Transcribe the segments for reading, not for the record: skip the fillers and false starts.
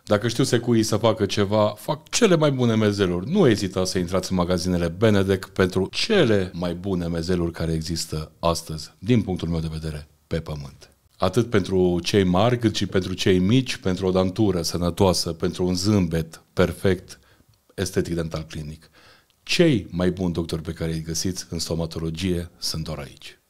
Dacă știu secuii să facă ceva, fac cele mai bune mezeluri. Nu ezitați să intrați în magazinele Benedek pentru cele mai bune mezeluri care există astăzi, din punctul meu de vedere, pe pământ. Atât pentru cei mari, cât și pentru cei mici, pentru o dantură sănătoasă, pentru un zâmbet perfect, Estetic Dental Clinic. Cei mai buni doctori pe care îi găsiți în stomatologie sunt doar aici.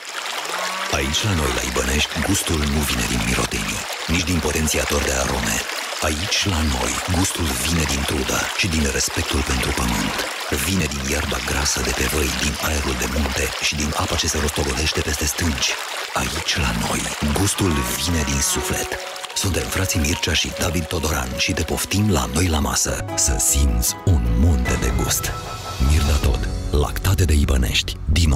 Aici la noi, la Ibănești, gustul nu vine din mirodenii, nici din potențiator de arome. Aici la noi, gustul vine din trudă și din respectul pentru pământ. Vine din iarba grasă de pe văi, din aerul de munte și din apa ce se rostogolește peste stânci. Aici la noi, gustul vine din suflet. Suntem frații Mircea și David Todoran și te poftim la noi la masă să simți un munte de gust. Mirda Tod, lactate de Ibănești, din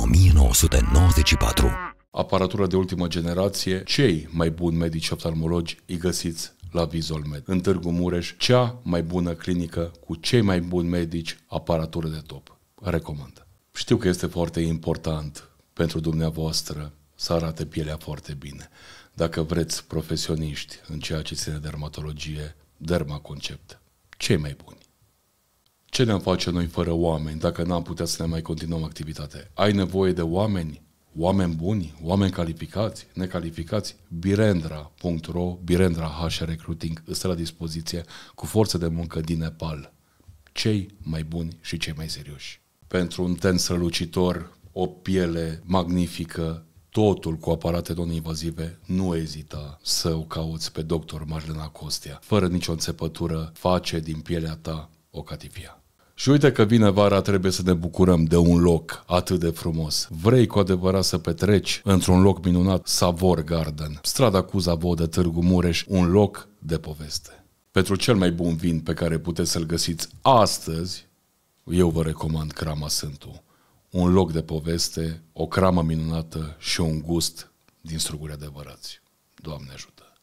1994. Aparatură de ultimă generație, cei mai buni medici oftalmologi îi găsiți la VisolMed. În Târgu Mureș, cea mai bună clinică cu cei mai buni medici, aparatură de top. Recomand. Știu că este foarte important pentru dumneavoastră să arate pielea foarte bine. Dacă vreți profesioniști în ceea ce ține dermatologie, Dermaconcept. Cei mai buni. Ce ne-am face noi fără oameni dacă n-am putea să ne mai continuăm activitatea? Ai nevoie de oameni? Oameni buni, oameni calificați, necalificați, Birendra.ro, Birendra HR Recruiting îți stă la dispoziție cu forță de muncă din Nepal. Cei mai buni și cei mai serioși. Pentru un ten strălucitor, o piele magnifică, totul cu aparate non-invazive, nu ezita să o cauți pe doctor Marlena Costea. Fără nicio înțepătură, face din pielea ta o catifia. Și uite că vine vara, trebuie să ne bucurăm de un loc atât de frumos. Vrei cu adevărat să petreci într-un loc minunat? Savor Garden, strada Cuza Vodă, Târgu Mureș, un loc de poveste. Pentru cel mai bun vin pe care puteți să-l găsiți astăzi, eu vă recomand Crama Sântu. Un loc de poveste, o cramă minunată și un gust din struguri adevărați. Doamne ajută!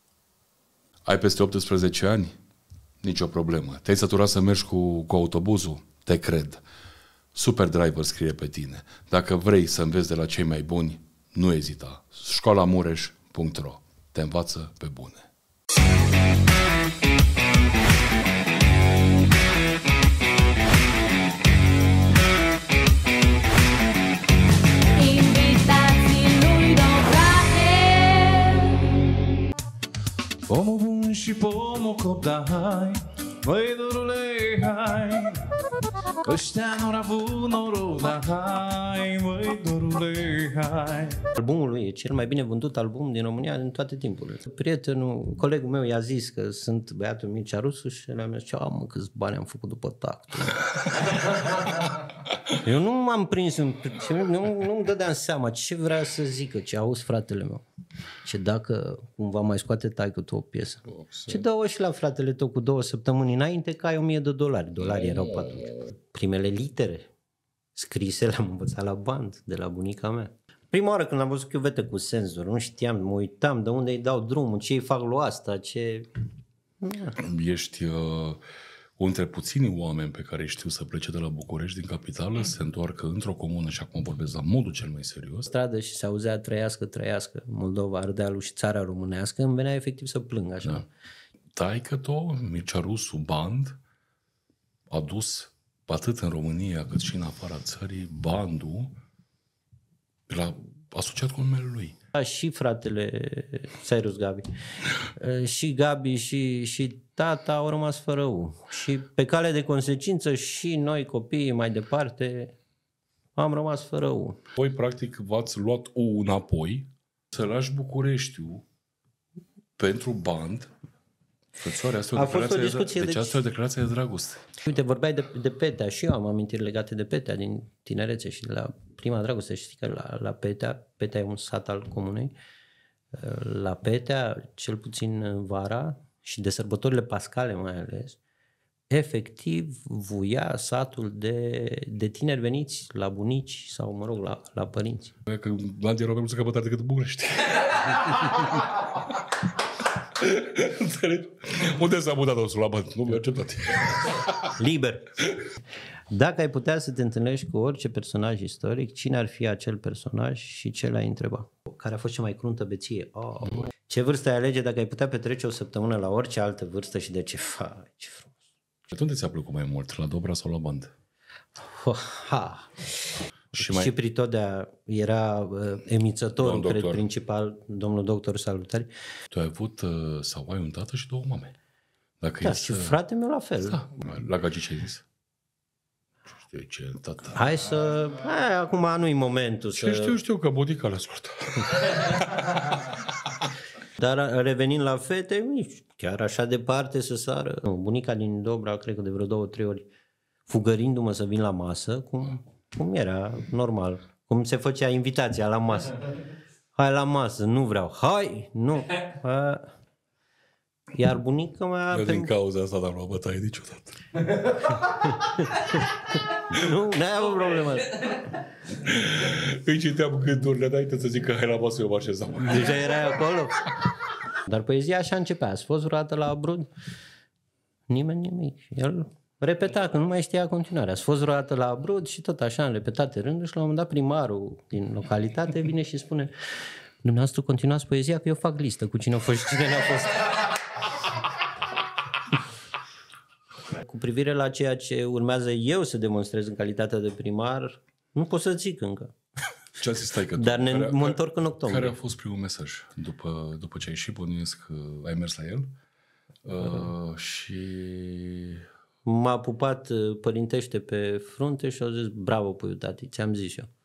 Ai peste 18 ani? Nicio problemă. Te-ai săturat să mergi cu autobuzul? Te cred. Superdriver scrie pe tine. Dacă vrei să înveți de la cei mai buni, nu ezita. Școlamureș.ro te învață pe bune. Pomul bun și pomul copdai, măi dorule, hai, ăștia n-au avut noroc, dar hai, măi dorule, hai. Albumul lui e cel mai bine vândut album din România din toate timpurile. Prietenul, colegul meu i-a zis că sunt băiatul Mircea Rusu și le-am zis, mă, câți bani am făcut după tactul. Eu nu m-am prins, nu-mi dădeam seama ce vrea să zică, ce auzi fratele meu. Ce dacă cumva mai scoate taică tu o piesă. Ce dă-o și la fratele tău cu 2 săptămâni înainte că ai $1000. Dolari erau pe atunci. Primele litere scrise le-am învățat la band de la bunica mea. Prima oară când am văzut chiuvete cu senzor, nu știam, mă uitam de unde îi dau drumul, ce îi fac lui asta, ce... Ești unul dintre puținii oameni pe care știu să plece de la București, din capitală, se întoarcă într-o comună și acum vorbesc la modul cel mai serios. Stradă și se auzea trăiască, trăiască, Moldova, Ardealul și țara românească, îmi venea efectiv să plâng așa. Da. Taică-to, Mircea Rusu Band, a dus atât în România cât și în afara țării bandul l-a asociat cu numele lui. Da, și fratele Cyrus Gabi, și Gabi și tata au rămas fără U. Și pe cale de consecință și noi copiii mai departe am rămas fără U. Voi practic v-ați luat U înapoi, să lași Bucureștiul pentru band. Fățoare, asta a fost o discuție. Deci asta e o declarație de dragoste. Uite, vorbeai de Petea și eu am amintiri legate de Petea din tinerețe și de la prima dragoste. Știi că la Petea e un sat al comunei. La Petea, cel puțin vara și de sărbătorile pascale mai ales, efectiv vuia satul de tineri veniți la bunici sau, mă rog, la părinți. Că Band erau mai mulți căpătari decât București. Înțelegi? Unde s-a mutat osul la Band? Nu mi-a acceptat. Liber. Dacă ai putea să te întâlnești cu orice personaj istoric, cine ar fi acel personaj și ce l-ai întreba? Care a fost cea mai cruntă beție? Ce vârstă ai alege dacă ai putea petrece o săptămână la orice altă vârstă și de ce? Ce frumos. Unde ți-a plăcut mai mult? La Dobra sau la bandă? Și Pritodea era emițătorul, cred, principal, domnul doctor, salutări. Tu ai avut sau ai un tată și 2 mame. Dacă da, și frate meu la fel. Da. La Gagici ce ai zis? Știu ce tată. Acum nu-i momentul să... Știu că budica le ascultă. Dar revenind la fete, nici chiar așa departe să sară. Bunica din Dobra, cred că de vreo 2-3 ori, fugărindu-mă să vin la masă, cum era normal, cum se făcea invitația la masă. Hai la masă, nu vreau. Hai, nu. Iar bunica mea... Eu din cauza asta n-am luat bătaie niciodată. Nu, n-ai avut problemă. Îi citeam gândurile, înainte să zic că hai la masă, eu mă așezam. Deja erai acolo. Dar poezia așa începea. Ați fost vreodată la Abrud? Nimeni nimic. El repeta, că nu mai știa continuarea. Ați fost vreodată la Abrud și tot așa, în repetate rânduri, și la un moment dat primarul din localitate vine și spune: dumneavoastră continuați poezia, că eu fac listă cu cine a fost și cine n-a fost. Cu privire la ceea ce urmează eu să demonstrez în calitate de primar, nu pot să zic încă. Ce ați zis, taică? Dar mă întorc în octombrie. Care a fost primul mesaj după ce ai ieșit? Bănuiesc că ai mers la el. Și... M-a pupat părintește pe frunte și a zis: bravo, puiu, tati, ți-am zis eu.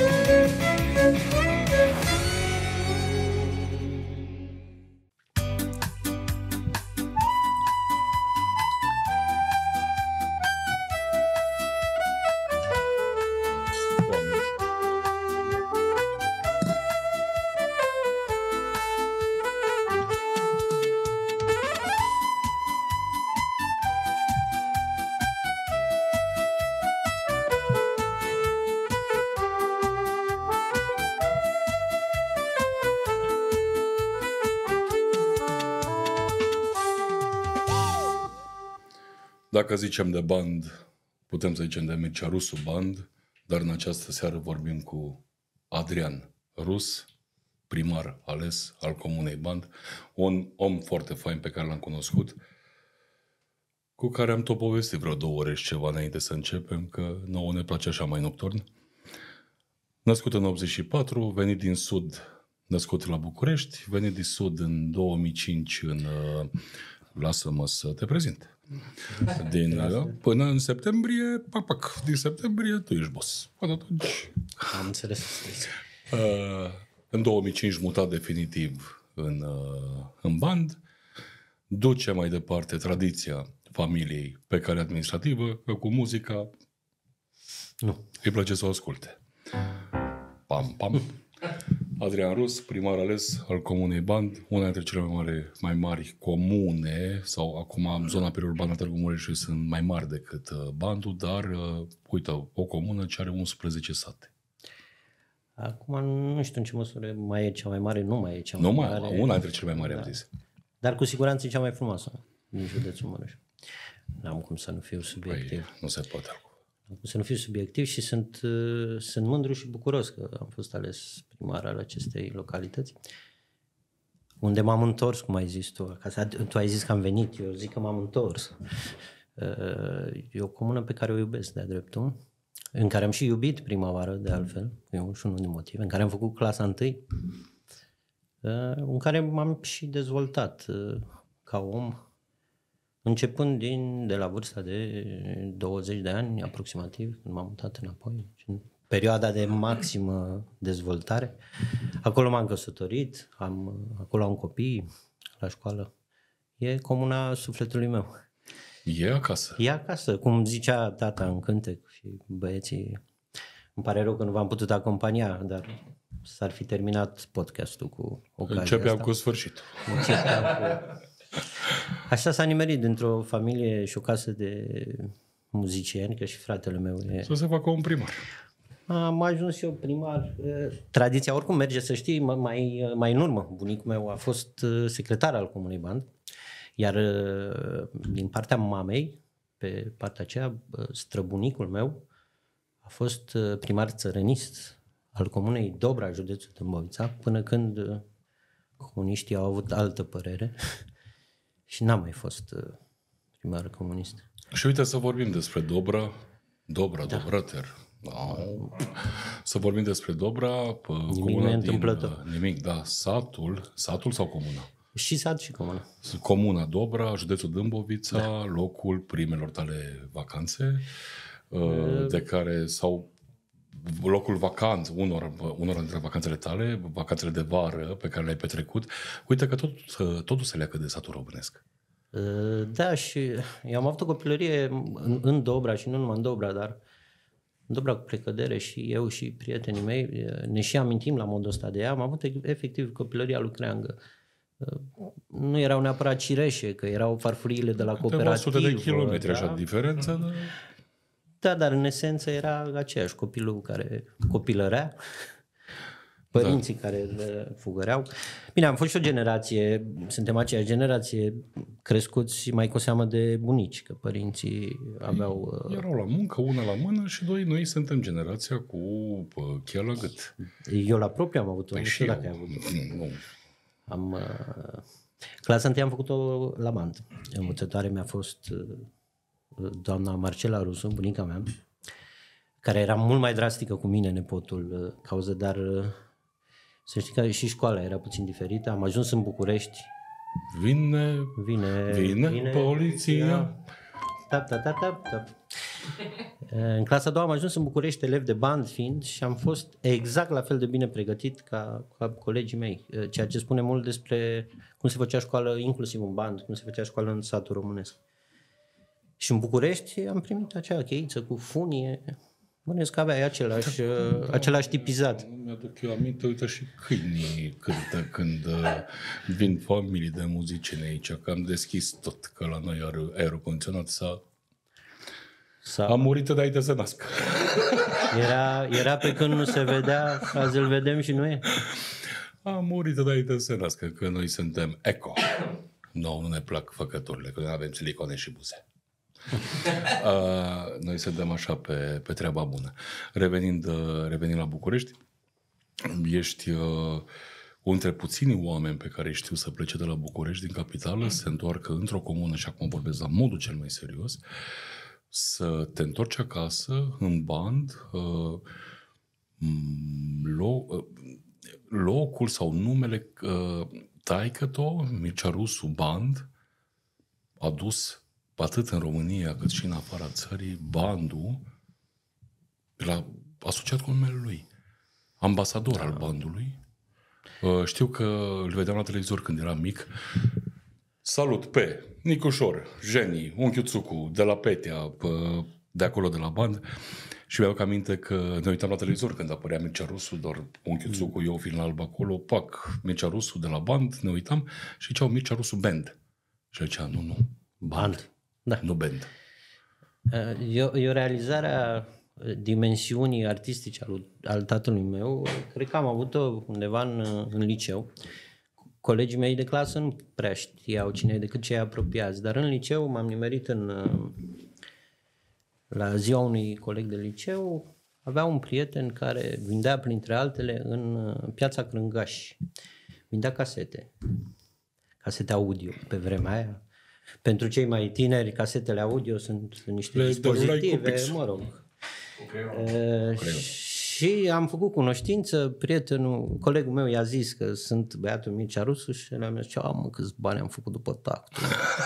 Dacă zicem de band, putem să zicem de Mircea Rusu Band, dar în această seară vorbim cu Adrian Rus, primar ales al Comunei Band, un om foarte fain pe care l-am cunoscut, cu care am tot povestit vreo 2 ore și ceva înainte să începem, că nouă ne place așa mai nocturn. Născut în 84, venit din Sud, născut la București, venit din Sud în 2005 lasă-mă să te prezint. Până în septembrie, din septembrie tu ești boss. Până atunci... Am înțeles. În 2005 mutat definitiv în band, duce mai departe tradiția familiei pe care administrativă, că cu muzica nu îi place să o asculte. Pam, pam. Adrian Rus, primar ales al Comunei Band, una dintre cele mai mari comune, sau acum zona periurbană a Târgu Mureșului sunt mai mari decât Bandul, dar uite, o comună ce are 11 sate. Acum nu știu în ce măsură mai e cea mai mare, nu mai e cea mai mare. Una dintre cele mai mari, am zis. Dar cu siguranță e cea mai frumoasă din județul Mureș. N-am cum să nu fiu subiectiv. Păi, nu se poate acum. Să nu fiu subiectiv și sunt mândru și bucuros că am fost ales primar al acestei localități, unde m-am întors, cum ai zis tu. Tu ai zis că am venit, eu zic că m-am întors. E o comună pe care o iubesc de-a dreptul, în care am și iubit prima oară, de altfel, e și unul din motive, în care am făcut clasa 1, în care m-am și dezvoltat ca om, începând de la vârsta de 20 de ani aproximativ, când m-am mutat înapoi, în perioada de maximă dezvoltare. Acolo m-am căsătorit, acolo am copii la școală. E comuna sufletului meu. E acasă. E acasă, cum zicea tata în cântec și băieții. Îmi pare rău că nu v-am putut acompania, dar s-ar fi terminat podcastul cu ocazia Începeam asta. cu sfârșitul. Așa s-a nimerit dintr-o familie și o casă de muzicieni, că și fratele meu e... Să se facă un primar. Am ajuns și eu primar. Tradiția oricum merge, să știi, mai în urmă. Bunicul meu a fost secretar al Comunei Band, iar din partea mamei, pe partea aceea, străbunicul meu a fost primar țărănist al Comunei Dobra, județul Târgovița, până când comuniștii au avut altă părere și n-am mai fost primar comunist. Și uite să vorbim despre Dobra, Dobrăter. Da. Să vorbim despre Dobra, comuna din... Nimic, da. Satul sau comuna? Și sat și comuna. Comuna Dobra, județul Dâmbovița, locul primelor tale vacanțe, de care sau locul vacant, unor dintre vacanțele tale, vacanțele de vară pe care le-ai petrecut. Uite că totul se leagă de satul românesc. Da, și eu am avut o copilărie în Dobra și nu numai în Dobra, dar în Dobra cu precădere și eu și prietenii mei ne și amintim la modul ăsta de ea. Am avut efectiv copilăria lui Creangă. Nu erau neapărat cireșe, că erau farfuriile de la cooperativ. 100 de kilometri, așa, diferență. Dar... Da, dar în esență era aceeași, copilul care copilărea, părinții care le fugăreau. Bine, am fost și o generație, suntem aceeași generație, crescuți și mai cu seamă de bunici, că părinții aveau... Erau la muncă, una la mână și doi, noi suntem generația cu cheia la gât. Eu la propriu am avut-o, Păi nu știu și dacă am avut-o. Nu. Clasa 1 am făcut-o la Mant. Învățătoare mi-a fost doamna Marcela Rusu, bunica mea, care era mult mai drastică cu mine, nepotul, cauză, dar să știi că și școala era puțin diferită. Am ajuns în București. Vine poliția. Tap. În clasa a doua am ajuns în București, elev de band fiind, și am fost exact la fel de bine pregătit ca colegii mei, ceea ce spune mult despre cum se făcea școală, inclusiv în band, cum se făcea școală în satul românesc. Și în București am primit acea cheiță cu funie. Bănuiesc că aveai același tipizat. Mi-aduc eu aminte, uite, și câinii cântă când vin familii de muzicieni aici, că am deschis tot, că la noi aerocondiționat a murit înainte să nască. Era pe când nu se vedea, azi îl vedem și nu e. A murit înainte să se nască, că noi suntem eco. Nu ne plac făcăturile, că noi avem silicone și buze. Noi suntem așa pe treaba bună. Revenind la București, ești unul dintre puținii oameni pe care știu să plece de la București din capitală, se întoarcă într-o comună, și acum vorbesc la modul cel mai serios, să te întorci acasă în band, locul sau numele taică-to, Mircea Rusu Band, a dus atât în România cât și în afara țării bandul, l-a asociat cu numele lui. Ambasador al bandului. Știu că îl vedeam la televizor când eram mic. Salut pe Nicușor, Jenny, unchiul Țucu, de la Petea, de acolo de la band. Și mi-aduc aminte că ne uitam la televizor când apărea Mircea Rusu, doar unchiul Țucu, eu fiind la alb acolo, Mircea Rusu de la band, ne uitam și ziceau Mircea Rusu Band. Și el zicea, nu, band. Da. Nu band. Eu realizarea dimensiunii artistice al tatălui meu, cred că am avut-o undeva în liceu. Colegii mei de clasă nu prea știau cine e decât cei apropiați, dar în liceu m-am nimerit la ziua unui coleg de liceu. Avea un prieten care vindea, printre altele, în Piața Crângaș. Vindea casete audio pe vremea aia. Pentru cei mai tineri, casetele audio sunt niște dispozitive, mă rog. Și am făcut cunoștință, colegul meu i-a zis că sunt băiatul Mircea Rusu și el mi-a zis, câți bani am făcut după tactul.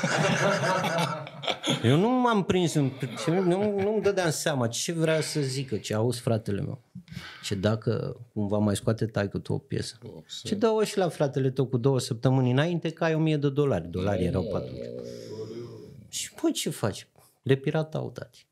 Eu nu m-am prins, nu-mi dădeam seama ce vrea să zică, ce auzi fratele meu. Ce dacă cumva mai scoate taică-tu o piesă. Ce dă-o și la fratele tău cu 2 săptămâni înainte că ai $1000. Dolarii erau 4. Și păi ce faci? Le piratau, tati.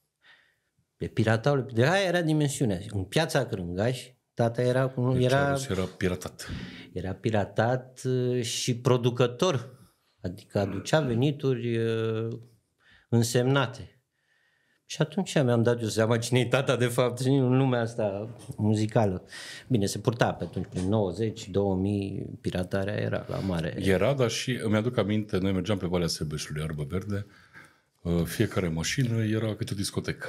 De aia era dimensiunea. În Piața Crângaș, tata era piratat. Era piratat și producător. Adică aducea venituri însemnate. Și atunci mi-am dat eu seama cine-i tata de fapt în lumea asta muzicală. Bine, se purta pe atunci, prin 90, 2000, piratarea era la mare. Era, dar și îmi aduc aminte, noi mergeam pe Valea Sebeșului, Arbă Verde, fiecare mașină era câte o discotecă.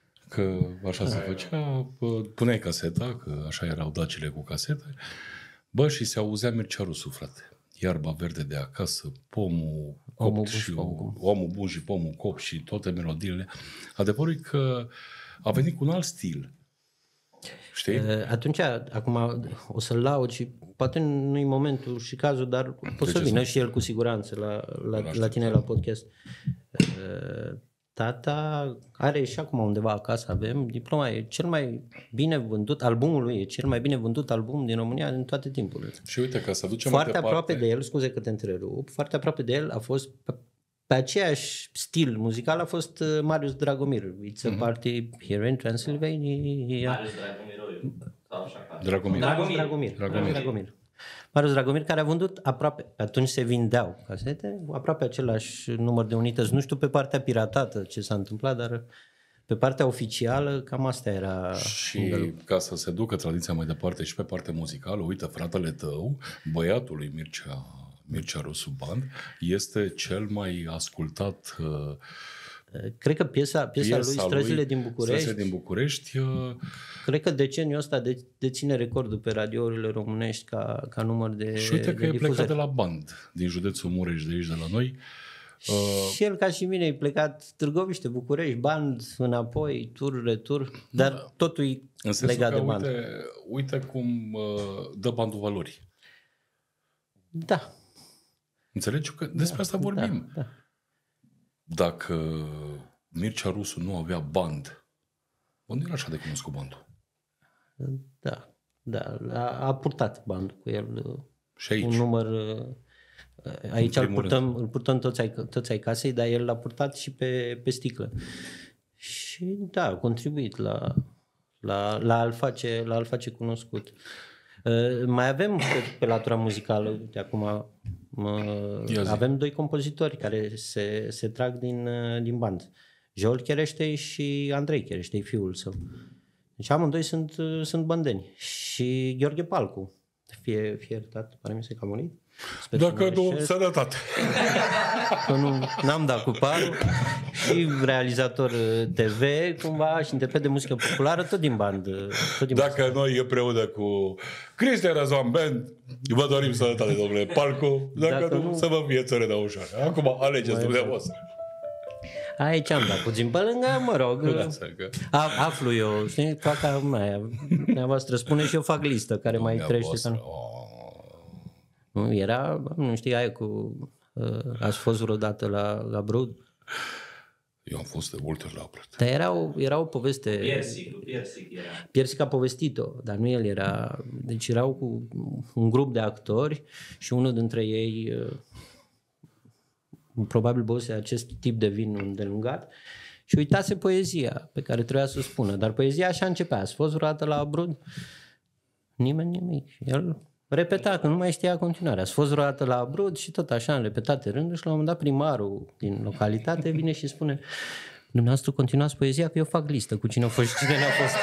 Că așa se făcea, puneai caseta, că așa erau dacile cu casete, Bă, și se auzea Mircea Rusu, frate. Iarba verde de acasă, pomul copt și omul bun și pomul copt și toate melodiile. Adevărul e că a venit cu un alt stil. Știi? Atunci, acum o să-l laud și poate nu-i momentul și cazul, dar pot să vină și el cu siguranță la tine la podcast. Tata are și acum undeva acasă, avem diploma, e cel mai bine vândut, albumul lui e cel mai bine vândut album din România în toate timpurile. Și uite, ca să ducem foarte aproape de el, scuze că te întrerup, foarte aproape de el a fost pe aceeași stil muzical a fost Marius Dragomir. It's a party here in Transylvania. Marius Dragomir. Dragomir. Marius Dragomir, care a vândut aproape, atunci se vindeau casete, aproape același număr de unități. Nu știu pe partea piratată ce s-a întâmplat, dar pe partea oficială cam asta era. Și ca să se ducă tradiția mai departe și pe partea muzicală, uite, fratele tău, băiatul lui Mircea Rusu Band, este cel mai ascultat. Cred că piesa lui Străzile din București, cred că deceniul ăsta deține recordul pe radiourile românești ca număr de și uite că e difuzări. plecat de la Band, din județul Mureș, de aici, de la noi. Și el, ca și mine, e plecat Târgoviște, București, Band, înapoi, tur, retur, dar totul e legat de Band. Uite cum dă Bandul valori. Da. Înțelegi? Că despre asta vorbim. Da. Dacă Mircea Rusu nu avea Band, unde era așa de cunoscut Bandul? Da. A purtat Bandul cu el. Și aici. Un număr... Aici îl purtăm toți ai casei, dar el l-a purtat și pe sticlă. Și da, a contribuit la a-l face cunoscut. Mai avem pe latura muzicală, de acum avem doi compozitori care se trag din Band. Joel Chereștei și Andrei Chereștei, fiul său. Deci amândoi sunt băndeni. Și Gheorghe Palcu, fie iertat, pare mi se că a murit. Dacă nu, sănătate. Că n-am dat cu parul. Și realizator TV, cumva, și interpret de muzică populară, tot din Band. Dacă noi împreună cu Cristian Răzvan Band, vă dorim sănătate, domnule Palcu. Dacă nu, să vă fie țără de ușoară. Acum alegeți dumneavoastră. Aici am dat puțin pe lângă, mă rog. Aflu eu, știi, fac aia. Dumneavoastră spune și eu fac listă care mai crește. Nu, era, nu știu, aia cu... ați fost vreodată la Brud? Eu am fost de multe ori la Brud. Dar era o poveste... Piersic era. Piersic a povestit-o, dar nu el era... Deci erau cu un grup de actori și unul dintre ei probabil băuse acest tip de vin îndelungat și uitase poezia pe care trebuia să o spună. Dar poezia așa începea. Ați fost vreodată la Brud? Nimeni nimic. El... repeta, că nu mai știa continuarea. Ați fost vreodată la Brud și tot așa, în repetate rânduri și la un moment dat primarul din localitate vine și spune: dumneavoastră continuați poezia că eu fac listă cu cine a fost și cine n-a fost.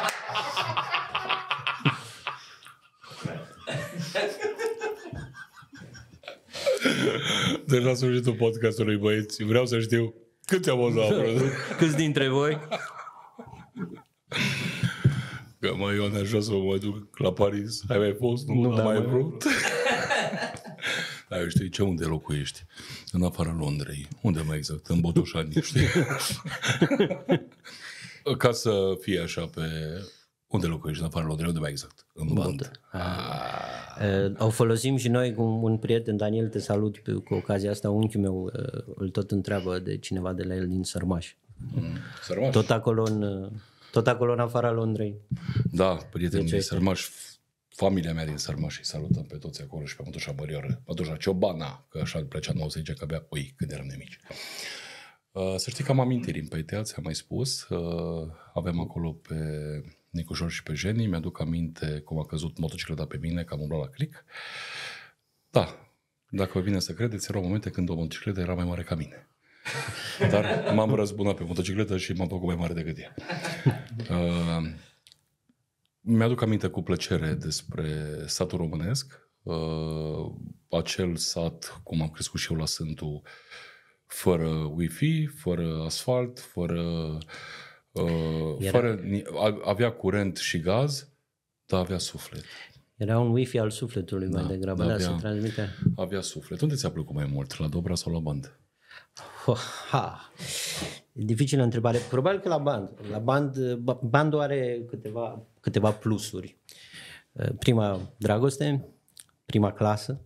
Deci la sfârșitul podcastului, băieți, vreau să știu câți am fost la Brud. Câți dintre voi? Că mă, Ion, așa să mă duc la Paris. Ai mai fost? Nu am mai vrut. Dar știi ce? Unde locuiești? În afara Londrei. Unde mai exact? În Botoșani, știi? Ca să fie așa pe... Unde locuiești? În afara Londrei? Unde mai exact? În Band. O folosim și noi cu un prieten, Daniel, te salut cu ocazia asta. Unchiul meu îl tot întreabă de cineva de la el din Sărmaș. Sărmaș? Tot acolo în afara Londrei. Da, prietenii din Sărmaș, familia mea din Sărmaș, îi salutăm pe toți acolo și pe mătușa Mărioară, mătușa Ciobana, că așa îl plăcea nouă să zice că abia ui când eram de mici. Să știi că am amintiri în Păitea, ți-am mai spus. Avem acolo pe Nicușor și pe Jenny. Mi-aduc aminte cum a căzut motocicleta pe mine, că am umblat la click. Da, dacă vă vine să credeți, erau momente când o motocicletă era mai mare ca mine. Dar m-am răzbunat pe motocicletă și m-am făcut mai mare decât ea. Mi-aduc aminte cu plăcere despre satul românesc. Acel sat, cum am crescut și eu la Sântu, fără Wi-Fi, fără asfalt, fără avea curent și gaz, dar avea suflet. Era un wifi al sufletului mai degrabă, da, se transmite. Avea suflet. Unde ți-a plăcut mai mult? La Dobra sau la band? Dificilă întrebare. Probabil că la band. La band, bandul are câteva plusuri. Prima dragoste, prima clasă,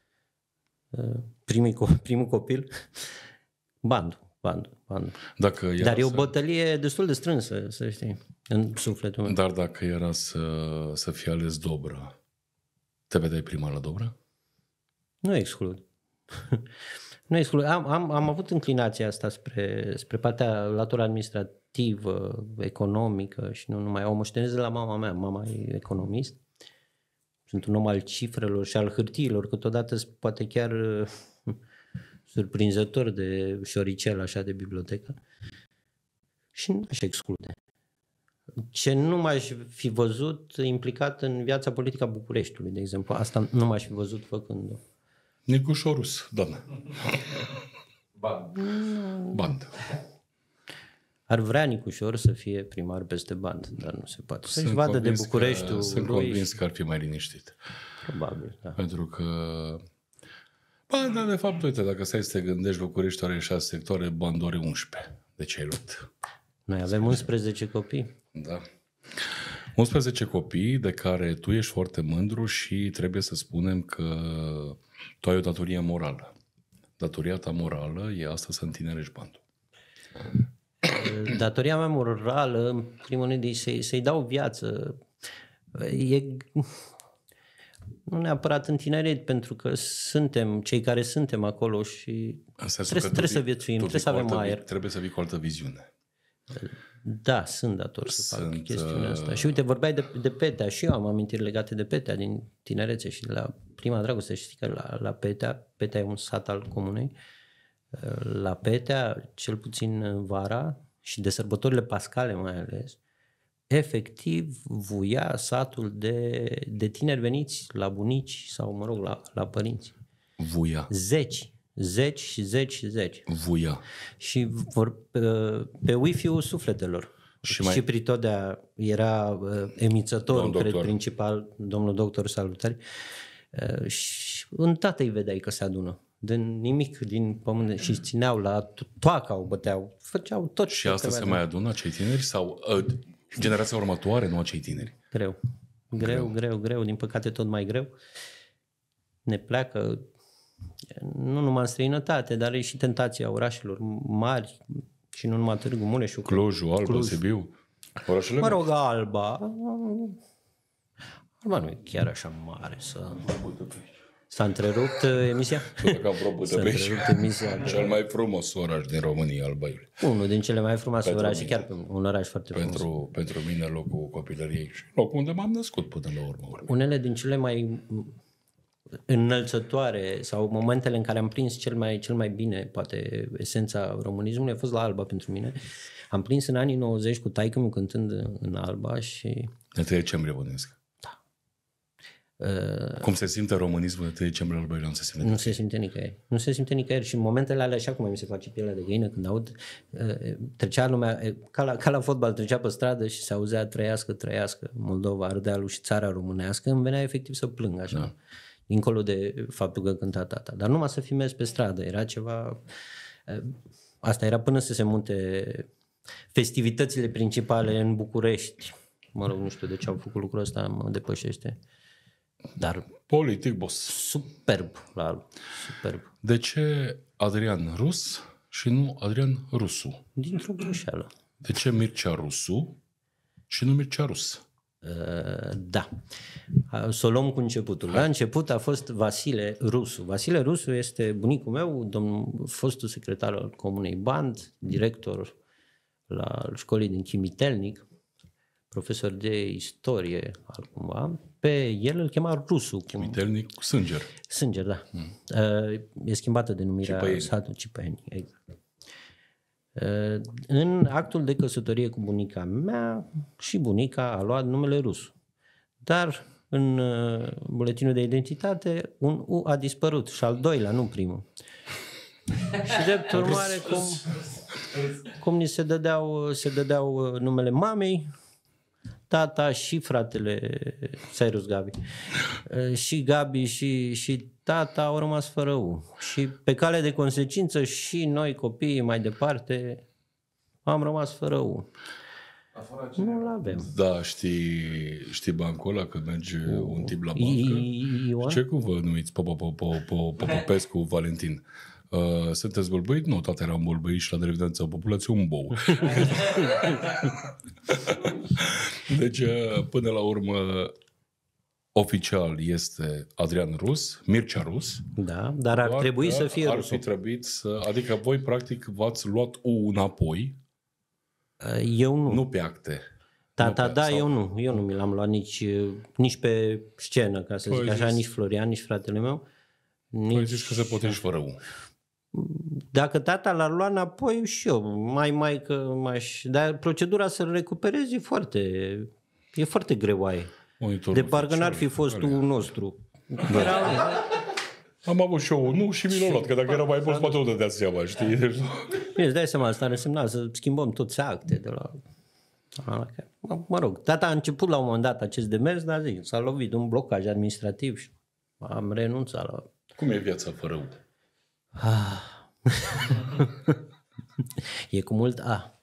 primul copil, bandul. Dar e o bătălie destul de strânsă, să știi, în sufletul meu. Dar dacă era să fie ales Dobra, te vedeai prima la Dobra? Nu exclud. Nu exclud. Am avut inclinația asta spre partea, latura administrativă, economică și nu numai. O moștenez de la mama mea. Mama e economist. Sunt un om al cifrelor și al hârtiilor, câteodată poate chiar surprinzător de șoricel așa de bibliotecă. Și nu aș exclude. Ce nu m-aș fi văzut implicat în viața politică a Bucureștiului, de exemplu. Asta nu m-aș fi văzut făcând-o. Nicușor Rus, doamnă. Band. Ar vrea Nicușor să fie primar peste band, dar nu se poate. Să-și vadă de Bucureștiul. Sunt convins că ar fi mai liniștit. Probabil, da. Pentru că... Dar de fapt, uite, dacă stai să te gândești, Bucureștiul are 6 sectoare, bandul are 11. De ce ai luat? Noi avem 11 copii. Da. 11 copii de care tu ești foarte mândru și trebuie să spunem că tu ai o datorie morală. Datoria ta morală e asta, să întinerești bandul. Datoria mea morală, în primul rând, e să-i dau viață. Nu neapărat în tineret, pentru că suntem cei care suntem acolo și trebuie să viețuim, trebuie să avem aer. Trebuie să vii cu altă viziune. Da, sunt dator să fac chestiunea asta. Și uite, vorbeai de Petea și eu am amintiri legate de Petea din tinerețe și de la prima dragoste. Știi că la Petea e un sat al comunei. La Petea, cel puțin vara și de sărbătorile pascale mai ales, efectiv vuia satul de tineri veniți la bunici sau, mă rog, la părinți. Vuia. Zeci. Vuia. Și pe Wi-Fi-ul sufletelor. Și Pritodea era emițătorul, cred, principal, domnul doctor, salutări. Și în toate îi vedeai că se adună. Din nimic, din pământ, și țineau la toaca, o băteau, făceau tot. Și asta se mai adună acei tineri sau generația următoare, nu acei tineri? Greu, din păcate tot mai greu. Ne pleacă nu numai în străinătate, dar e și tentația orașelor mari și nu numai Târgu Mureș. Clujul, Alba, Sibiu. Orașele mă rog, Alba nu e chiar așa mare să... S-a întrerupt emisia? Cel mai frumos oraș din România, Alba Iulia. Unul din cele mai frumoase orașe, chiar un oraș foarte frumos. Pentru mine locul copilăriei și locul unde m-am născut până la urmă. Unele din cele mai înălțătoare sau momentele în care am prins cel mai bine, poate, esența românismului, a fost la Alba pentru mine. Am prins în anii 90 cu taică-miu cântând în Alba și... De 3 decembrie bănuiesc. Da. Cum se simte românismul de 3 decembrie Alba Iulia? Nu se simte nicăieri. Nu se simte nicăieri și în momentele alea, așa cum mi se face pielea de găină când aud, trecea lumea, ca la fotbal, trecea pe stradă și se auzea trăiască Moldova, Ardealul și țara românească, îmi venea efectiv să plâng așa. Da. Dincolo de faptul că cânta tata. Dar numai să filmez pe stradă. Era ceva... Asta era până să se munte festivitățile principale în București. Mă rog, nu știu de ce au făcut lucrul ăsta, mă depășește. Dar... politic, boss. Superb. Superb. De ce Adrian Rus și nu Adrian Rusu? Dintr-o greșeală. De ce Mircea Rusu și nu Mircea Rus? Da. Să o luăm cu începutul. La început a fost Vasile Rusu. Vasile Rusu este bunicul meu, fostul secretar al Comunei Band, director la școlii din Chimitelnic, profesor de istorie altcumva. Pe el îl chema Rusu. Chimitelnic cu Sânger. Sânger, da. E schimbată denumirea satului Cipăieni. Exact. În actul de căsătorie cu bunica mea și bunica a luat numele Rusu. Dar în buletinul de identitate un U a dispărut și al doilea, nu primul. Și drept urmare, cum ni se dădeau numele mamei, tata și fratele Cyrus Gabi. Și Gabi și tata au rămas fără U. Și pe cale de consecință și noi copiii mai departe am rămas fără U. Nu-l avem. Da, știi bancul ăla când merge un tip la bancă? Ion? Ce cum vă numiți? Popescu Valentin. Sunteți bălbăit? Nu, tata era un bălbăit și la revidență populație un bou. Deci, până la urmă, oficial este Adrian Rus, Mircea Rus. Da, dar ar trebui să fie Ar Rusu. fi trebuit să... Adică voi, practic, v-ați luat U înapoi, Eu nu. nu pe acte. Tata, Nu, da, sau- eu nu mi l-am luat nici pe scenă, ca să Păi zic așa, zis. nici Florian, nici fratele meu. Păi zici că se poate și fără U. Dacă tata l-ar lua înapoi și eu, mai că m-aș... Dar procedura să-l recuperezi e foarte greoaie. Monitorul De parcă oficial. n-ar fi fost Care? unul nostru. Am avut și eu nu și mi l-am luat, că dacă era mai mult, poate nu dădea seama, știi? Deci, Bine, îți dai seama, asta ar însemna să schimbăm toți acte de la... Mă rog, tata a început la un moment dat acest demers, dar zic, s-a lovit un blocaj administrativ și am renunțat la... cum e viața fără U? E cu mult A.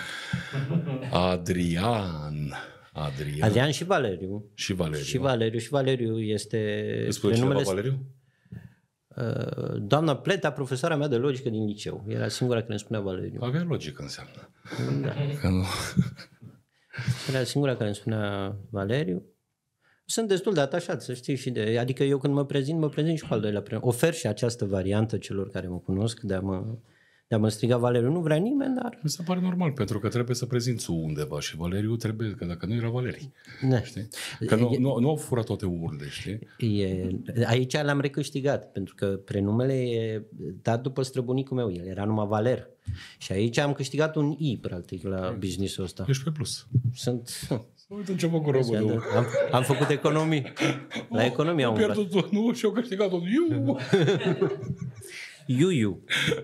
Adrian și Valeriu. și Valeriu. Și Valeriu este Îți spune cineva Valeriu? Doamna Pleta, profesoara mea de logică din liceu. Era singura care îmi spunea Valeriu. Avea logică, înseamnă. Da. Că nu... Era singura care îmi spunea Valeriu. Sunt destul de atașat, să știi, și de... Adică eu când mă prezint și cu al doilea prenume. Ofer și această variantă celor care mă cunosc de a mă striga Valeriu. Nu vrea nimeni, dar... Mi se pare normal, pentru că trebuie să prezinți undeva și Valeriu trebuie, că dacă nu era Valerii. Ne. Știi? Că nu au furat toate urile, știi? Aici l-am recâștigat, pentru că prenumele e dat după străbunicul meu. El era numai Valer. Și aici am câștigat un I, practic, la business-ul ăsta. Ești pe plus. Sunt... Uite început cu românul. Am făcut economii. La economie am umblat. pierdut nu și au câștigat un iu. Iu.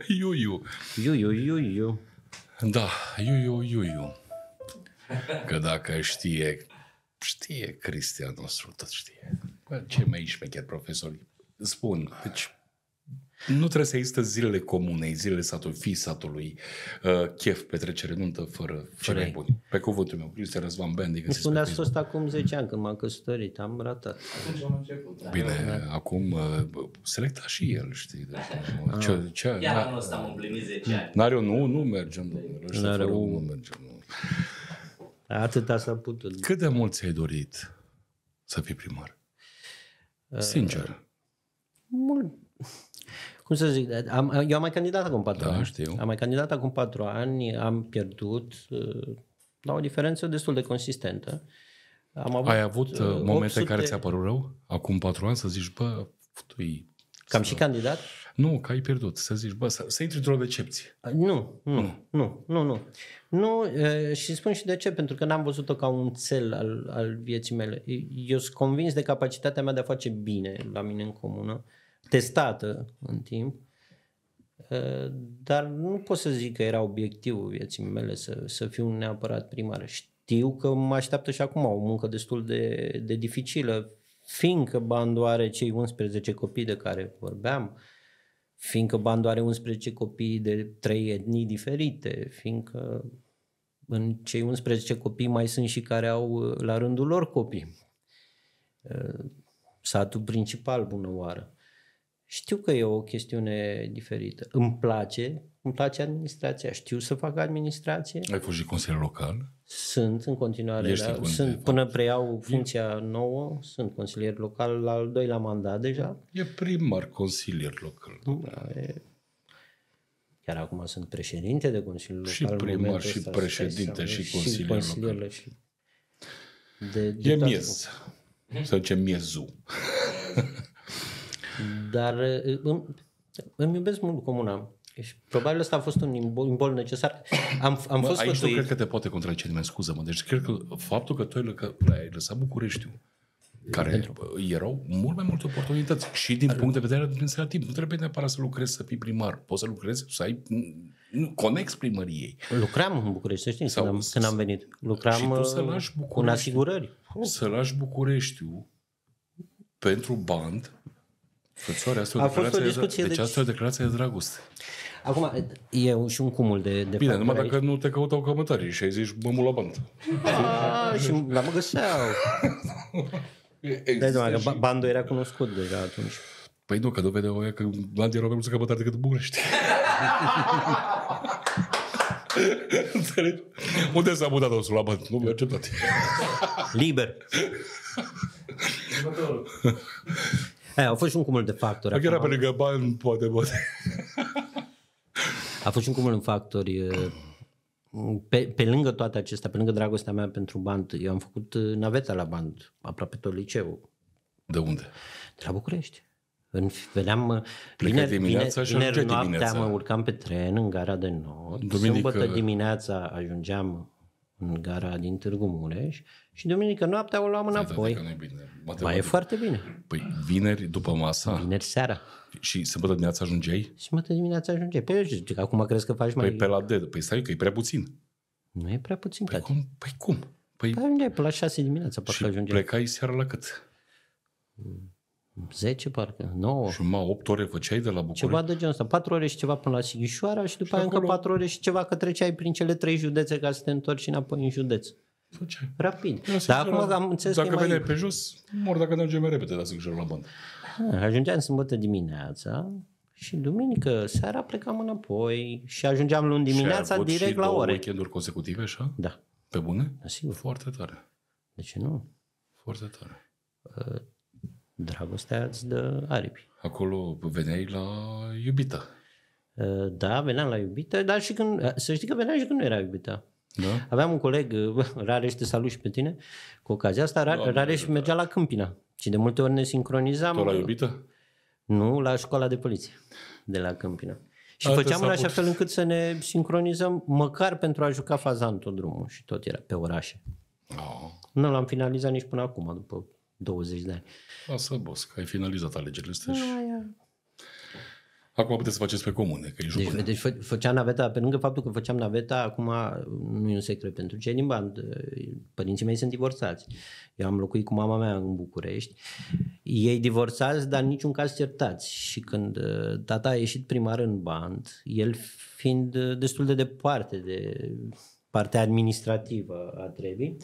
Iu. Da, iu. Că dacă știe Cristian nostru, tot știe. Bă, ce mai șmecher profesorii. Spun, deci nu trebuie să există zilele comune, zilele satului, fii satului, chef, petrecere, nuntă, fără cei mai buni. Pe cuvântul meu, Cristian Răzvan Bendi. Îmi spunea să fost acum 10 ani când m-am căsătorit, am ratat. Bine, acum selecta și el, știi. Deci, Chiar anul ăsta am împlinit 10 ani. N-are un nu mergem, domnule. Ăștia fără un nu mergem. Nu. Atâta s-a putut. Cât de mult ți-ai dorit să fii primar? Sincer. Mult. Cum să zic, eu am mai candidat acum 4 ani. Știu. Am mai candidat acum 4 ani, am pierdut la o diferență destul de consistentă. Ai avut momente 800... care ți-a părut rău? Acum 4 ani să zici, bă, tu-i... Că am și candidat? Nu, că ai pierdut. Să zici, bă, să intri într-o decepție. Nu. Și spun și de ce, pentru că n-am văzut-o ca un cel al vieții mele. Eu sunt convins de capacitatea mea de a face bine la mine în comună, testată în timp, dar nu pot să zic că era obiectivul vieții mele să fiu neapărat primar. Știu că mă așteaptă și acum o muncă destul de dificilă, fiindcă bandul are cei 11 copii de care vorbeam, fiindcă bandul are 11 copii de 3 etnii diferite, fiindcă în cei 11 copii mai sunt și care au la rândul lor copii. Satul principal, bună oară. Știu că e o chestiune diferită. Îmi place administrația. Știu să fac administrație. Ai fost și consilier local? Sunt în continuare. Până preiau funcția nouă, sunt consilier local la al doilea mandat deja. E primar consilier local. Chiar acum sunt președinte de consilier local. Și primar, și președinte, și consilier local. E miez. Să zicem miezul. Dar îmi iubesc mult comuna. Și probabil ăsta a fost un imbol necesar. Am fost aici nu fătuit. cred că te poate contrazice nimeni, scuză-mă. Deci cred că faptul că tu ai lăsat Bucureștiul care erau mult mai multe oportunități și din punct de vedere administrativ. Nu trebuie neapărat să lucrezi să fii primar. Poți să lucrezi, să ai conex primăriei. Lucram în București, să știi, când am venit. Lucram și tu să lași în asigurări. Să lași Bucureștiul pentru band. Fățoare, asta A fost o discuție. Deci asta e o declarație de dragoste. Acum, e și un cumul de bine, numai dacă nu te căutau comentarii și ai zis mă la band. Și la mă găseau. Dai seama că bandul era cunoscut deja atunci. Păi nu, că nu vedeau aia că band erau mai mulți cămătari decât București. Înțelegi? Unde s-a mutat osul la band? Nu mi-a acceptat. Liber. Au fost și un cumul de factori. Dacă era pe lângă bani, poate. A fost și un cumul de factori. Pe lângă toate acestea, pe lângă dragostea mea pentru band, eu am făcut naveta la band, aproape tot liceul. De unde? De la București. Veneam vineri noaptea, mă urcam pe tren în gara de Nord, sâmbătă dimineața ajungeam în gara din Târgu Mureș și duminică noaptea o luam înapoi. E foarte bine. Păi vineri după masa? Vineri seara. Și sâmbătă dimineața ajungeai? Sâmbătă dimineața ajungeai. Păi eu zic, acum crezi că faci mai... Păi pe la D. Păi stai că e prea puțin. Nu e prea puțin, Păi cum? Păi ajungeai pe la 6 dimineața. Și plecai seara la cât? 10 parcă, 9. Și 8 ore făceai de la București? Ceva de genul ăsta, 4 ore și ceva până la Sighișoara și după aia încă 4 ore și ceva că treceai prin cele 3 județe ca să te întorci înapoi în județ. Făceai. Rapid. Dar acum am înțeles dacă că veneai pe jos, mor dacă mergem mai repede la Sighișoara la band. Ajungeam sâmbătă dimineața și duminică seara plecam înapoi și ajungeam luni dimineața direct la ore. Și weekenduri consecutive așa? Da. Pe bune? Sigur. Foarte tare. De ce nu? Foarte tare. Dragostea îți dă aripi. Acolo veneai la iubită. Da, veneam la iubită, dar și când, să știi că veneam și când nu era iubită. Da? Aveam un coleg, Rareș, te salut și pe tine, cu ocazia asta, Rareș mergea la Câmpina și de multe ori ne sincronizam. Tot la iubită? Nu, la școala de poliție de la Câmpina. Și făceam în așa fel încât să ne sincronizăm măcar pentru a juca fazan tot drumul și tot era pe orașe. Nu l-am finalizat nici până acum, după 20 de ani. Lasă, boss, că ai finalizat alegerile astea și... Acum puteți să faceți pe comune, că e deci făceam naveta, pe lângă faptul că făceam naveta, acum nu e un secret pentru cei din band, părinții mei sunt divorțați. Eu am locuit cu mama mea în București, ei divorțați, dar în niciun caz certați. Și când tata a ieșit primar în band, el fiind destul de departe de partea administrativă a trebii,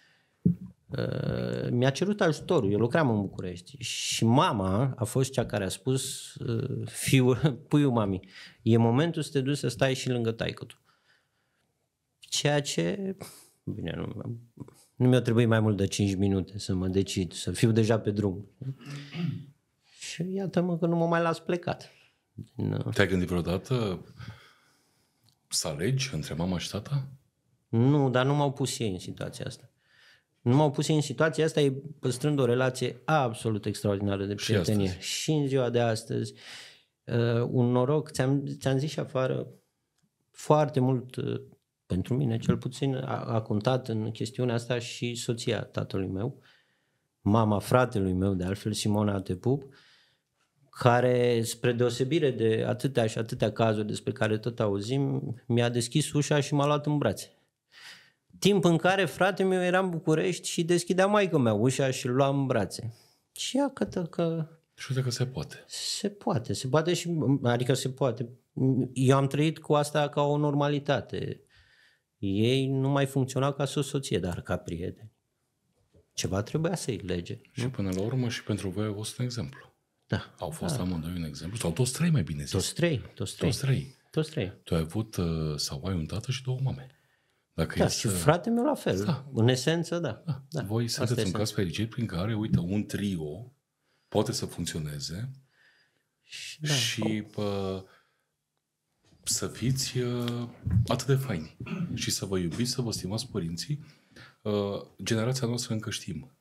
mi-a cerut ajutorul. Eu lucram în București și mama a fost cea care a spus puiul mami, e momentul să te duci să stai și lângă taică-tu. Ceea ce, bine, nu mi-a trebuit mai mult de 5 minute să mă decid, să fiu deja pe drum. Și iată-mă că nu mă mai las plecat. Te-ai gândit vreodată să alegi între mama și tata? Nu, dar nu m-au pus ei în situația asta. Nu m-au pus în situația asta, e păstrând o relație absolut extraordinară de prietenie. Și în ziua de astăzi, un noroc, ți-am zis și afară, foarte mult, pentru mine cel puțin, a contat în chestiunea asta și soția tatălui meu, mama fratelui meu, de altfel, Simona Te pup, care, spre deosebire de atâtea și atâtea cazuri despre care tot auzim, mi-a deschis ușa și m-a luat în brațe. Timp în care fratele meu era în București și deschidea maică-mea ușa și îl lua în brațe. Și iată că... Și uite că se poate. Se poate și... Adică se poate. Eu am trăit cu asta ca o normalitate. Ei nu mai funcționau ca soție, dar ca prieteni. Ceva trebuia să-i lege. Și până la urmă și pentru voi a fost un exemplu. Da. Au fost amândoi un exemplu. Sau toți trei, mai bine zis. Toți trei. Tu ai avut sau ai un tată și 2 mame. Dacă și frate meu la fel. Da. În esență, da. Voi sunteți un caz fericit prin care, uite, un trio poate să funcționeze și să fiți atât de faini și să vă iubiți, să vă stimați părinții. Generația noastră încă știm.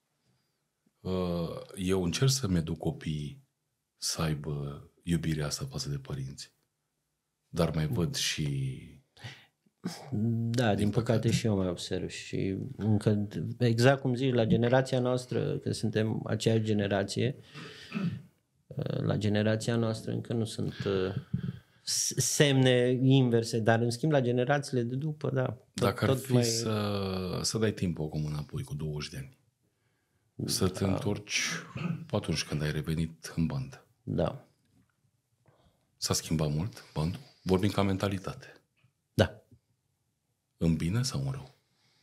Eu încerc să-mi educ copiii să aibă iubirea asta față de părinți. Dar mai văd și Da, din păcate și eu mai observ și încă, exact cum zici, la generația noastră, că suntem aceeași generație, la generația noastră încă nu sunt semne inverse, dar în schimb la generațiile de după, da. Dacă ar fi să dai timpul acum înapoi cu 20 de ani, să te întorci atunci când ai revenit în bandă. Da. S-a schimbat mult bandul? Vorbim ca mentalitate. Da. În bine sau în rău?